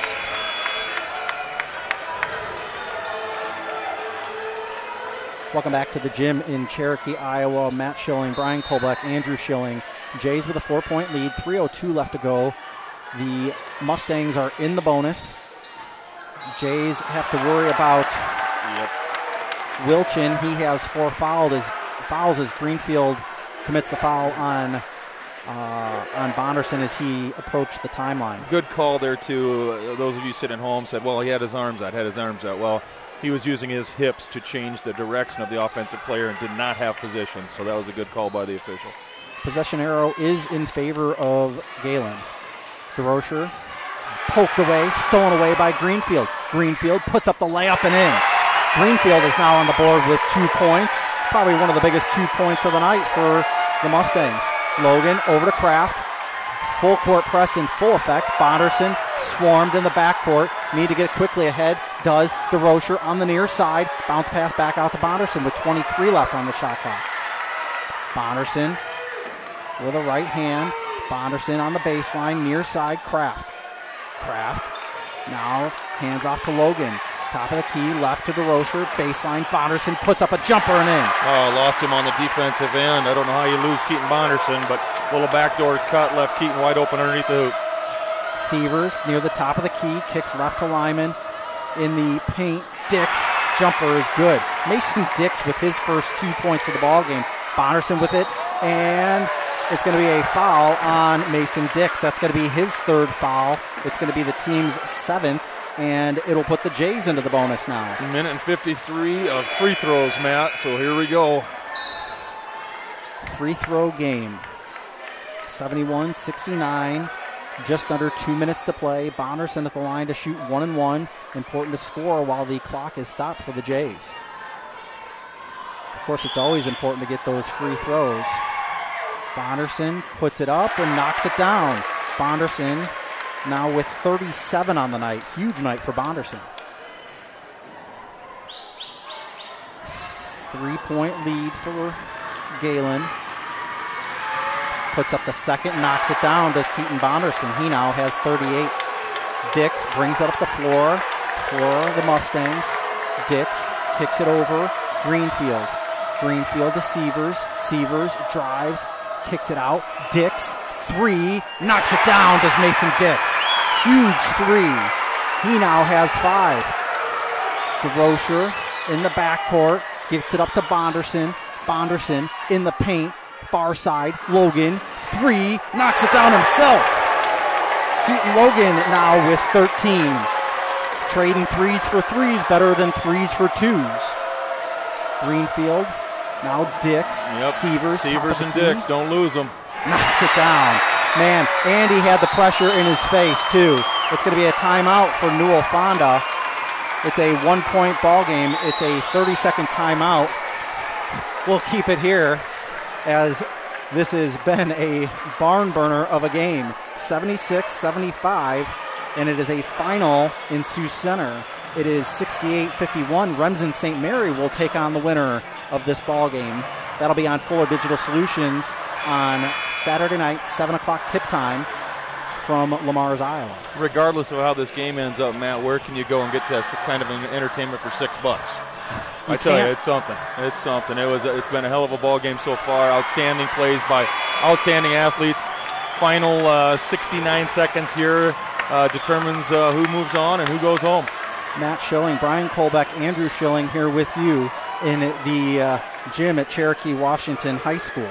Welcome back to the gym in Cherokee, Iowa. Matt Schilling, Brian Colbeck, Andrew Schilling. Jays with a four-point lead, three oh two left to go. The Mustangs are in the bonus. Jays have to worry about yep. Wilchin. He has four fouled as, fouls as Greenfield commits the foul on Uh, on Bonderson as he approached the timeline. Good call there, too. Uh, those of you sitting at home said, well, he had his arms out, had his arms out. Well, he was using his hips to change the direction of the offensive player and did not have position, so that was a good call by the official. Possession arrow is in favor of Gehlen. DeRocher poked away, stolen away by Greenfield. Greenfield puts up the layup and in. Greenfield is now on the board with two points, probably one of the biggest two points of the night for the Mustangs. Logan over to Kraft. Full court press in full effect. Bonderson swarmed in the backcourt. Need to get quickly ahead. Does. DeRocher on the near side. Bounce pass back out to Bonderson with twenty-three left on the shot clock. Bonderson with a right hand. Bonderson on the baseline. Near side. Kraft. Kraft now hands off to Logan. Top of the key, left to DeRocher, baseline, Bonderson puts up a jumper and in. Oh, lost him on the defensive end. I don't know how you lose Keaton Bonderson, but a little backdoor cut left Keaton wide open underneath the hoop. Severs near the top of the key, kicks left to Lyman. In the paint, Dix, jumper is good. Mason Dix with his first two points of the ball game. Bonderson with it, and it's going to be a foul on Mason Dix. That's going to be his third foul. It's going to be the team's seventh. And it'll put the Jays into the bonus now. A minute and fifty-three of free throws, Matt, so here we go. Free throw game. seventy-one sixty-nine, just under two minutes to play. Bonderson at the line to shoot one and one. Important to score while the clock is stopped for the Jays. Of course, it's always important to get those free throws. Bonderson puts it up and knocks it down. Bonderson now with thirty-seven on the night. Huge night for Bonderson. Three-point lead for Gehlen. Puts up the second, knocks it down, does Keaton Bonderson. He now has thirty-eight. Dix brings it up the floor for the Mustangs. Dix kicks it over. Greenfield. Greenfield to Severs. Severs drives, kicks it out. Dix. Three, knocks it down, does Mason Dix. Huge three. He now has five. DeRocher in the backcourt, gets it up to Bonderson. Bonderson in the paint, far side. Logan, three, knocks it down himself. Keaton Logan now with thirteen. Trading threes for threes better than threes for twos. Greenfield, now Dix, yep. Severs. Severs and Dix, don't lose them. Knocks it down. Man, Andy had the pressure in his face, too. It's going to be a timeout for Newell-Fonda. It's a one-point ball game. It's a thirty-second timeout. We'll keep it here as this has been a barn burner of a game. seventy-six seventy-five, and it is a final in Sioux Center. It is sixty-eight fifty-one. Remsen Saint Mary will take on the winner of this ball game. That'll be on Fuller Digital Solutions on Saturday night, seven o'clock tip time from Lamar's, Iowa. Regardless of how this game ends up, Matt, where can you go and get this kind of an entertainment for six bucks? You I tell can't. you, it's something. It's something. It was. It's been a hell of a ball game so far. Outstanding plays by outstanding athletes. Final uh, sixty-nine seconds here uh, determines uh, who moves on and who goes home. Matt Schilling, Brian Colbeck, Andrew Schilling here with you in the uh, gym at Cherokee Washington High School.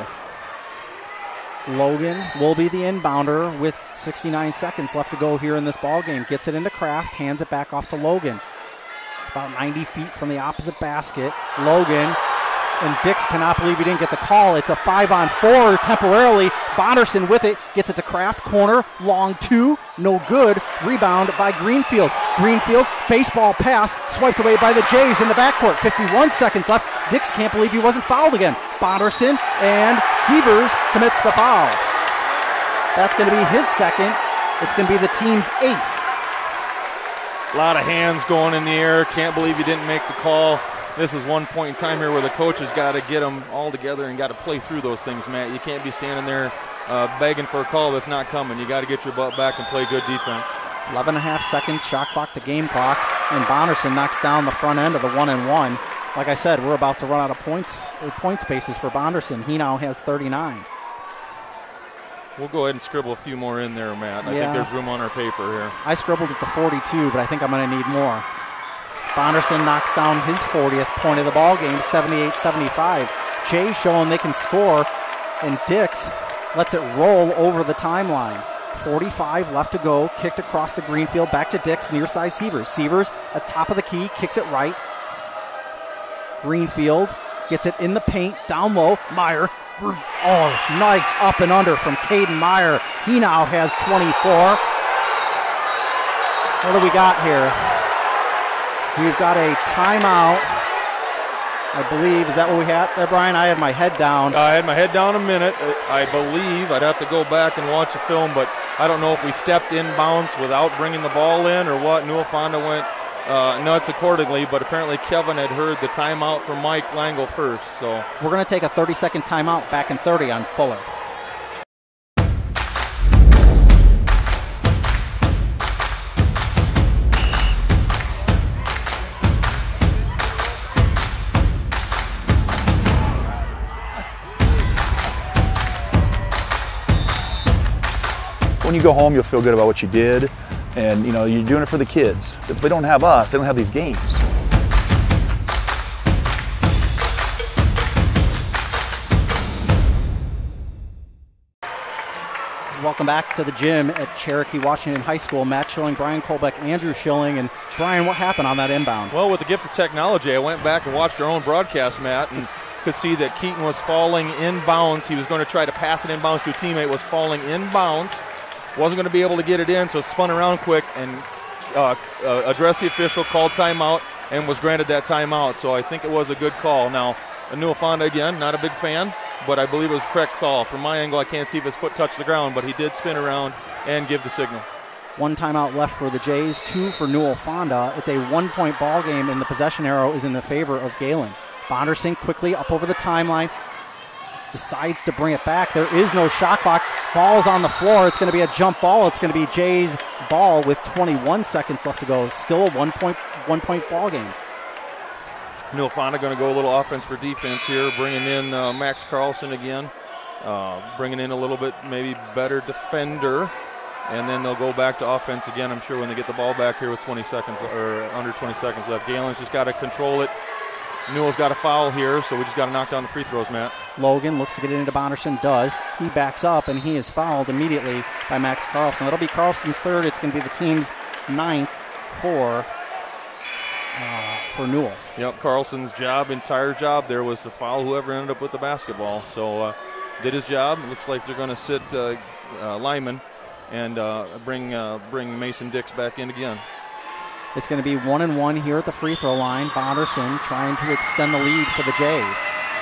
Logan will be the inbounder with sixty-nine seconds left to go here in this ball game. Gets it into Kraft, hands it back off to Logan. About ninety feet from the opposite basket. Logan, and Dix cannot believe he didn't get the call. It's a five on four temporarily. Bonderson with it, gets it to Kraft, corner, long two, no good. Rebound by Greenfield. Greenfield, baseball pass, swiped away by the Jays in the backcourt. fifty-one seconds left. Dix can't believe he wasn't fouled again. Bonderson and Severs commits the foul. That's going to be his second. It's going to be the team's eighth. A lot of hands going in the air. Can't believe you didn't make the call. This is one point in time here where the coach has got to get them all together and got to play through those things, Matt. You can't be standing there uh, begging for a call that's not coming. You got to get your butt back and play good defense. eleven and a half seconds, shot clock to game clock, and Bonderson knocks down the front end of the one and one. Like I said, we're about to run out of points, point spaces for Bonderson. He now has thirty-nine. We'll go ahead and scribble a few more in there, Matt. I Yeah. think there's room on our paper here. I scribbled it to forty-two, but I think I'm going to need more. Bonderson knocks down his fortieth point of the ball game, seventy-eight seventy-five. Jay showing they can score, and Dix lets it roll over the timeline. forty-five left to go, kicked across the Greenfield, back to Dix, near side Severs. Severs at top of the key, kicks it right. Greenfield gets it in the paint, down low. Meyer, oh, nice up and under from Caden Meyer. He now has twenty-four. What do we got here? We've got a timeout, I believe. Is that what we had there, Brian? I had my head down. I had my head down a minute. I believe I'd have to go back and watch the film, but I don't know if we stepped in bounds without bringing the ball in or what. Newell-Fonda went uh, nuts accordingly, but apparently Kevin had heard the timeout from Mike Langle first. So we're going to take a thirty-second timeout, back in thirty on Fuller. When you go home, you'll feel good about what you did, and you know you're doing it for the kids. If they don't have us, they don't have these games. Welcome back to the gym at Cherokee Washington High School. Matt Schilling, Brian Kolbeck, Andrew Schilling, and Brian, what happened on that inbound? Well, with the gift of technology, I went back and watched our own broadcast, Matt, and could see that Keaton was falling in bounds. He was going to try to pass it in bounds to a teammate, was falling in bounds. Wasn't going to be able to get it in, so spun around quick and uh, uh, addressed the official, called timeout, and was granted that timeout. So I think it was a good call. Now, Newell-Fonda, again, not a big fan, but I believe it was a correct call. From my angle, I can't see if his foot touched the ground, but he did spin around and give the signal. One timeout left for the Jays, two for Newell-Fonda. It's a one-point ball game, and the possession arrow is in the favor of Gehlen. Bonderson quickly up over the timeline, decides to bring it back. There is no shot clock. Ball's on the floor. It's going to be a jump ball. It's going to be Jay's ball with twenty-one seconds left to go. Still a one-point one-point ball game. Newell-Fonda going to go a little offense for defense here, bringing in uh, Max Carlson again, uh, bringing in a little bit maybe better defender, and then they'll go back to offense again, I'm sure, when they get the ball back here with twenty seconds or under twenty seconds left. Galen's just got to control it. Newell's got a foul here, so we just got to knock down the free throws, Matt. Logan looks to get it into Bonderson, does. He backs up, and he is fouled immediately by Max Carlson. That'll be Carlson's third. It's going to be the team's ninth for, uh, for Newell. Yep, Carlson's job, entire job there was to foul whoever ended up with the basketball. So uh, did his job. Looks like they're going to sit uh, uh, Lyman and uh, bring, uh, bring Mason Dix back in again. It's going to be one and one here at the free throw line. Bonderson trying to extend the lead for the Jays.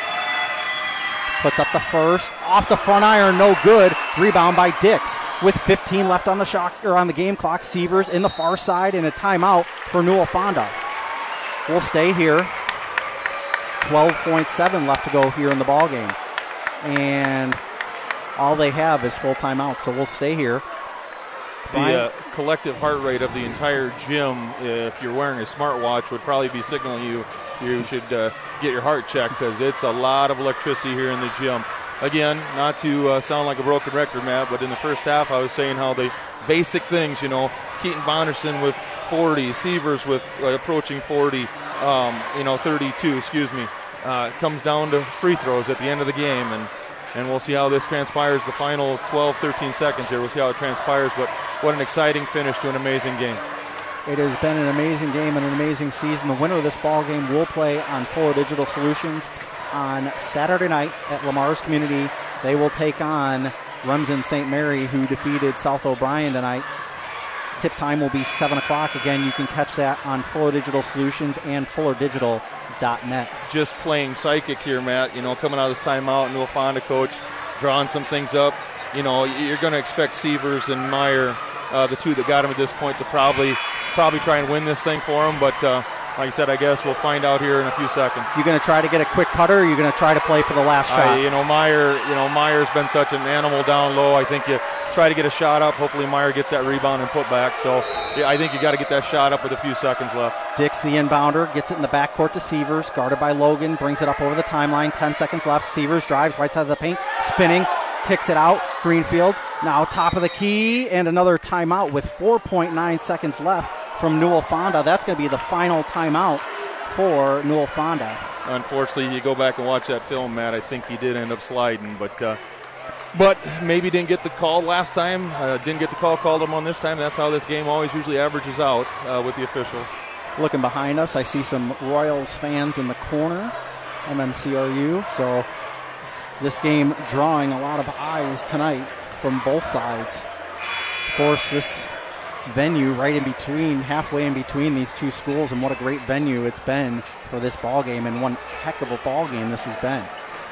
Puts up the first, off the front iron, no good. Rebound by Dix with fifteen left on the shot or on the game clock. Severs in the far side and a timeout for Newell-Fonda. We'll stay here. twelve point seven left to go here in the ball game, and all they have is full timeout. So we'll stay here. The uh, collective heart rate of the entire gym, if you're wearing a smartwatch, would probably be signaling you you should uh, get your heart checked, because it's a lot of electricity here in the gym. Again, not to uh, sound like a broken record, Matt, but in the first half I was saying how the basic things, you know, Keaton Bonderson with forty, Severs with uh, approaching forty, um, you know, thirty-two, excuse me, uh, comes down to free throws at the end of the game, and And we'll see how this transpires the final twelve, thirteen seconds here. We'll see how it transpires, but what an exciting finish to an amazing game. It has been an amazing game and an amazing season. The winner of this ball game will play on Fuller Digital Solutions on Saturday night at Lamar's Community. They will take on Remsen Saint Mary, who defeated South O'Brien tonight. Tip time will be seven o'clock. Again, you can catch that on Fuller Digital Solutions and fuller digital dot net. Just playing psychic here, Matt. You know, coming out of this timeout, Newell-Fonda coach drawing some things up. You know, you're going to expect Sievers and Meyer, uh, the two that got him at this point, to probably probably try and win this thing for him. But uh, like I said, I guess we'll find out here in a few seconds. You're going to try to get a quick cutter, or you're going to try to play for the last shot? I, you know, Meyer. You know, Meyer's been such an animal down low. I think you try to get a shot up. Hopefully, Meyer gets that rebound and put back. So, yeah, I think you got to get that shot up with a few seconds left. Dix, the inbounder, gets it in the backcourt to Sievers, guarded by Logan, brings it up over the timeline. Ten seconds left. Sievers drives right side of the paint, spinning, kicks it out. Greenfield now top of the key, and another timeout with four point nine seconds left from Newell-Fonda. That's going to be the final timeout for Newell-Fonda. Unfortunately, you go back and watch that film, Matt. I think he did end up sliding, but uh, but maybe didn't get the call last time. Uh, didn't get the call called him on this time. That's how this game always usually averages out uh, with the officials. Looking behind us, I see some Royals fans in the corner, M M C R U. So this game drawing a lot of eyes tonight from both sides. Of course, this venue right in between, halfway in between these two schools, and what a great venue it's been for this ball game, and one heck of a ball game this has been.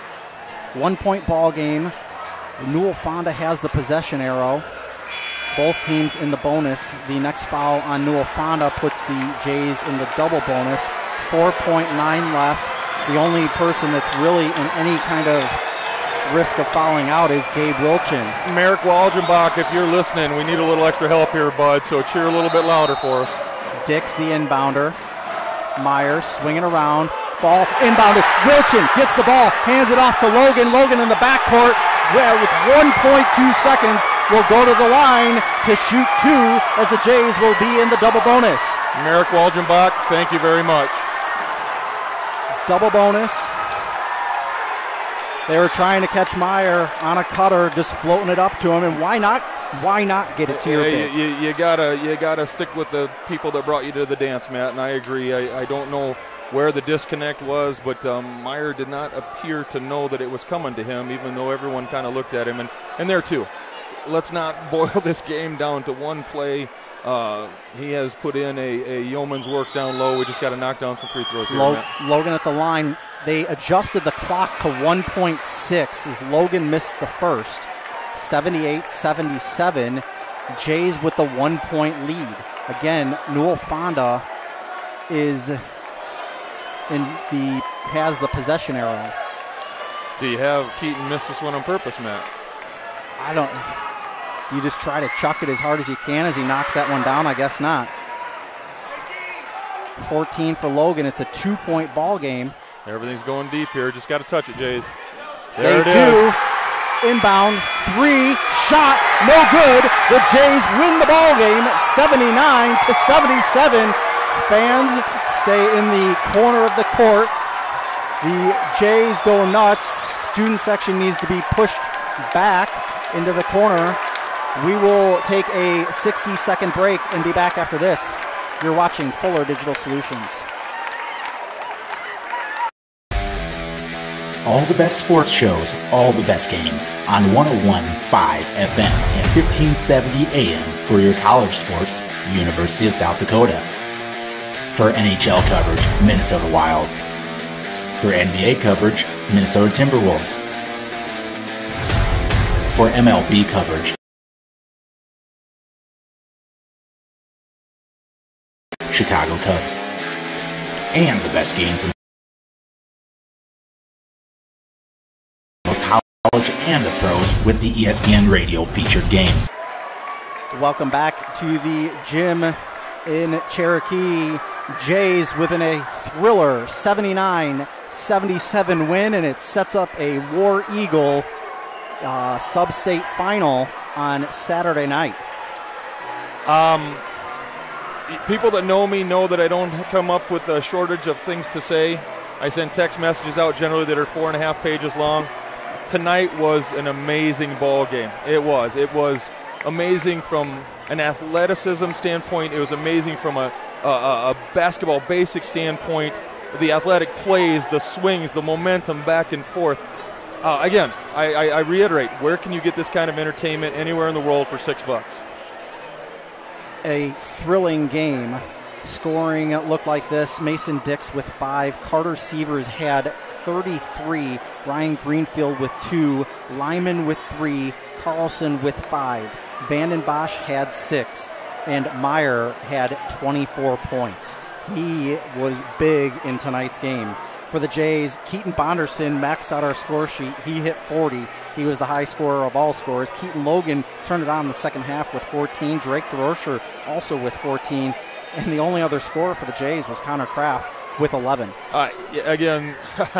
One point ball game. Newell-Fonda has the possession arrow. Both teams in the bonus. The next foul on Newell-Fonda puts the Jays in the double bonus. four point nine left. The only person that's really in any kind of risk of fouling out is Gabe Wilchin. Merrick Walgenbach, if you're listening, we need a little extra help here, bud, so cheer a little bit louder for us. Dix, the inbounder. Myers swinging around. Ball inbounded. Wilchin gets the ball, hands it off to Logan. Logan in the backcourt, where with one point two seconds will go to the line to shoot two, as the Jays will be in the double bonus. Merrick Walgenbach, thank you very much. Double bonus. They were trying to catch Meyer on a cutter, just floating it up to him, and why not? Why not get it to your yeah, pick? You, you, you gotta, you gotta stick with the people that brought you to the dance, Matt. And I agree. I, I don't know where the disconnect was, but um, Meyer did not appear to know that it was coming to him, even though everyone kind of looked at him. And and there too, let's not boil this game down to one play. Uh, he has put in a, a yeoman's work down low. We just got to knock down some free throws here, Lo- Logan at the line. They adjusted the clock to one point six as Logan missed the first. seventy-eight seventy-seven. Jays with the one-point lead. Again, Newell-Fonda is in the has the possession arrow. Do you have Keaton miss this one on purpose, Matt? I don't. Do you just try to chuck it as hard as you can as he knocks that one down? I guess not. fourteen for Logan. It's a two-point ball game. Everything's going deep here. Just got to touch it, Jays. There they it do. is. Inbound, three, shot, no good. The Jays win the ball game, seventy-nine to seventy-seven. Fans stay in the corner of the court. The Jays go nuts. Student section needs to be pushed back into the corner. We will take a sixty-second break and be back after this. You're watching Fuller Digital Solutions. All the best sports shows, all the best games on one oh one point five F M and fifteen seventy A M for your college sports, University of South Dakota. For N H L coverage, Minnesota Wild. For N B A coverage, Minnesota Timberwolves. For M L B coverage, Chicago Cubs. And the best games in college and the pros with the E S P N Radio featured games. Welcome back to the gym in Cherokee. Jays within a thriller seventy-nine seventy-seven win, and it sets up a War Eagle uh, Substate final on Saturday night. Um, people that know me know that I don't come up with a shortage of things to say. I send text messages out generally that are four and a half pages long. Tonight was an amazing ball game. It was. It was amazing from an athleticism standpoint. It was amazing from a, a, a basketball basic standpoint. The athletic plays, the swings, the momentum back and forth. Uh, again, I, I, I reiterate, where can you get this kind of entertainment anywhere in the world for six bucks? A thrilling game. Scoring looked like this. Mason Dix with five. Carter Sievers had thirty-three. Ryan Greenfield with two. Lyman with three. Carlson with five. Vanden Bosch had six. And Meyer had twenty-four points. He was big in tonight's game. For the Jays, Keaton Bonderson maxed out our score sheet. He hit forty. He was the high scorer of all scores. Keaton Logan turned it on in the second half with fourteen. Drake DeRocher also with fourteen. And the only other scorer for the Jays was Connor Kraft with eleven. Uh, again,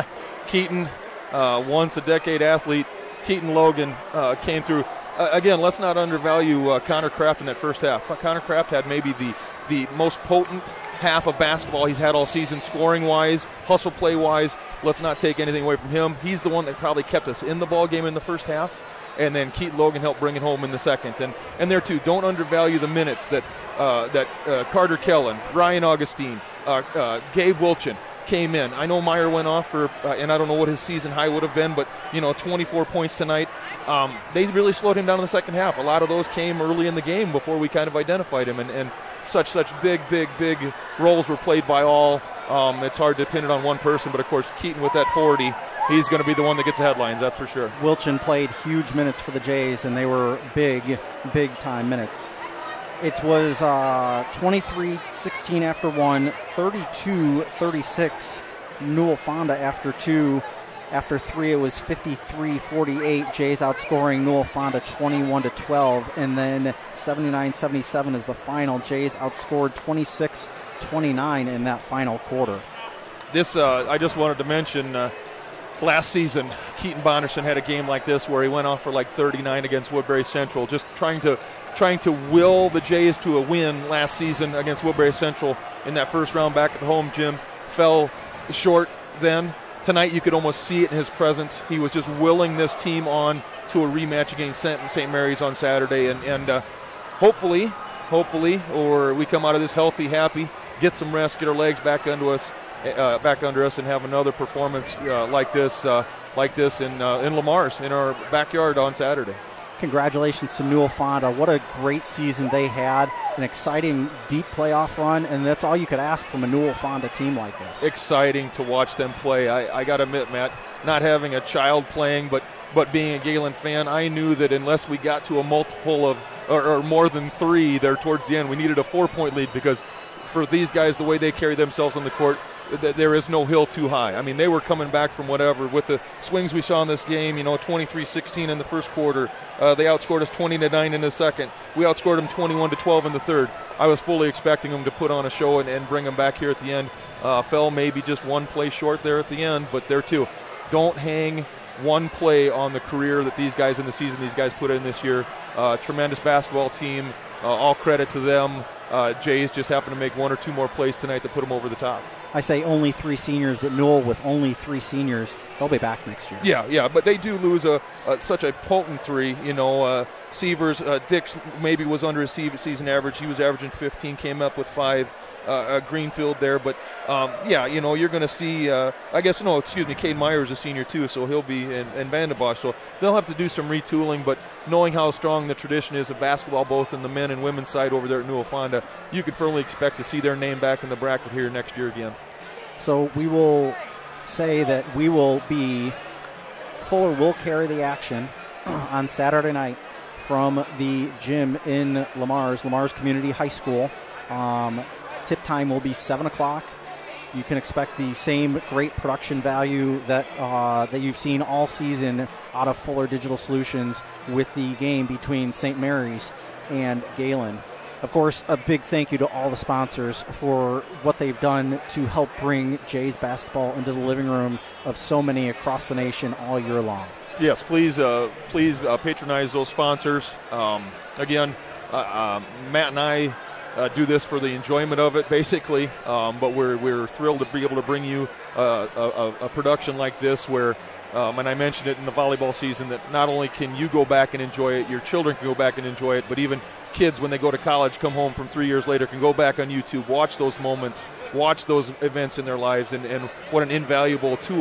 Keaton, uh, once a decade athlete, Keaton Logan uh, came through. Uh, again, let's not undervalue uh, Connor Kraft in that first half. Connor Kraft had maybe the, the most potent half of basketball he's had all season, scoring-wise, hustle play-wise. Let's not take anything away from him. He's the one that probably kept us in the ball game in the first half, and then Keaton Logan helped bring it home in the second. And and there, too, don't undervalue the minutes that uh, that uh, Carter Kellen, Ryan Augustine, uh, uh, Gabe Wilchin came in. I know Meyer went off for, uh, and I don't know what his season high would have been, but, you know, twenty-four points tonight. Um, they really slowed him down in the second half. A lot of those came early in the game before we kind of identified him, and, and such, such big, big, big roles were played by all. Um, it's hard to pin it on one person, but, of course, Keaton with that forty, he's going to be the one that gets the headlines, that's for sure. Wilchin played huge minutes for the Jays, and they were big, big-time minutes. It was uh, twenty-three sixteen after one, thirty-two thirty-six Newell-Fonda after two. After three, it was fifty-three forty-eight. Jays outscoring Newell-Fonda twenty-one to twelve. And then seventy-nine seventy-seven is the final. Jays outscored twenty-six twenty-nine in that final quarter. This, uh, I just wanted to mention, uh, last season, Keaton Bonderson had a game like this where he went off for like thirty-nine against Woodbury Central, just trying to trying to will the Jays to a win last season against Woodbury Central in that first round back at home. Jim fell short then. Tonight you could almost see it in his presence. He was just willing this team on to a rematch against Saint Mary's on Saturday, and, and uh, hopefully, hopefully, or we come out of this healthy, happy, get some rest, get our legs back under us, uh, back under us, and have another performance uh, like this, uh, like this in uh, in Lamar's in our backyard on Saturday. Congratulations to Newell-Fonda. What a great season they had. An exciting, deep playoff run, and that's all you could ask from a Newell-Fonda team like this. Exciting to watch them play. I, I got to admit, Matt, not having a child playing, but but being a Gehlen fan, I knew that unless we got to a multiple of, or, or more than three there towards the end, we needed a four-point lead, because for these guys, the way they carry themselves on the court, there is no hill too high. I mean, they were coming back from whatever. With the swings we saw in this game, you know, twenty-three sixteen in the first quarter. Uh, they outscored us twenty to nine in the second. We outscored them twenty-one to twelve in the third. I was fully expecting them to put on a show and, and bring them back here at the end. Uh, fell maybe just one play short there at the end, but there too. Don't hang one play on the career that these guys in the season these guys put in this year. Uh, tremendous basketball team. Uh, all credit to them. Uh, Jays just happened to make one or two more plays tonight to put them over the top. I say only three seniors, but Newell with only three seniors, they'll be back next year. Yeah, yeah, but they do lose a, a such a potent three. You know, uh, Sievers, uh, Dix maybe was under his season average. He was averaging fifteen, came up with five. Uh, uh, Greenfield there, but um, yeah, you know, you're going to see. Uh, I guess no, excuse me, Cade Meyer is a senior too, so he'll be in, in Vanden Bosch. So they'll have to do some retooling. But knowing how strong the tradition is of basketball, both in the men and women's side over there at Newell-Fonda, you could firmly expect to see their name back in the bracket here next year again. So we will say that we will be, Fuller will carry the action on Saturday night from the gym in Lamar's, Lamar's Community High School. Um, tip time will be seven o'clock. You can expect the same great production value that uh, that you've seen all season out of Fuller Digital Solutions with the game between Saint Mary's and Gehlen. Of course, a big thank you to all the sponsors for what they've done to help bring Jays basketball into the living room of so many across the nation all year long. Yes, please, uh, please uh, patronize those sponsors. Um, again, uh, uh, Matt and I uh, do this for the enjoyment of it, basically. Um, but we're we're thrilled to be able to bring you uh, a, a production like this, where. Um, and I mentioned it in the volleyball season that not only can you go back and enjoy it, your children can go back and enjoy it, but even kids when they go to college, come home from three years later, can go back on YouTube, watch those moments, watch those events in their lives, and, and what an invaluable tool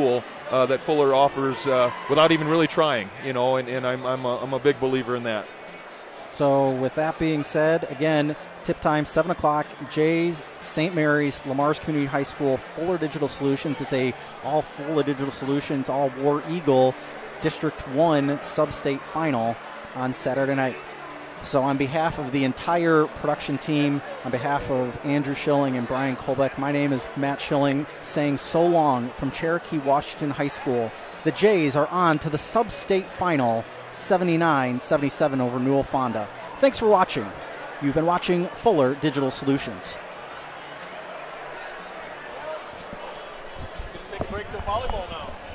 uh, that Fuller offers uh, without even really trying, you know, and, and I'm, I'm, a, I'm a big believer in that. So with that being said, again, tip time, seven o'clock, Jays, Saint Mary's, Lamar's Community High School, Fuller Digital Solutions. It's a all Fuller Digital Solutions, all War Eagle District one Substate Final on Saturday night. So on behalf of the entire production team, on behalf of Andrew Schilling and Brian Kolbeck, my name is Matt Schilling, saying so long from Cherokee Washington High School. The Jays are on to the Substate Final, seventy-nine seventy-seven over Newell-Fonda. Thanks for watching. You've been watching Fuller Digital Solutions. Take a break to volleyball now.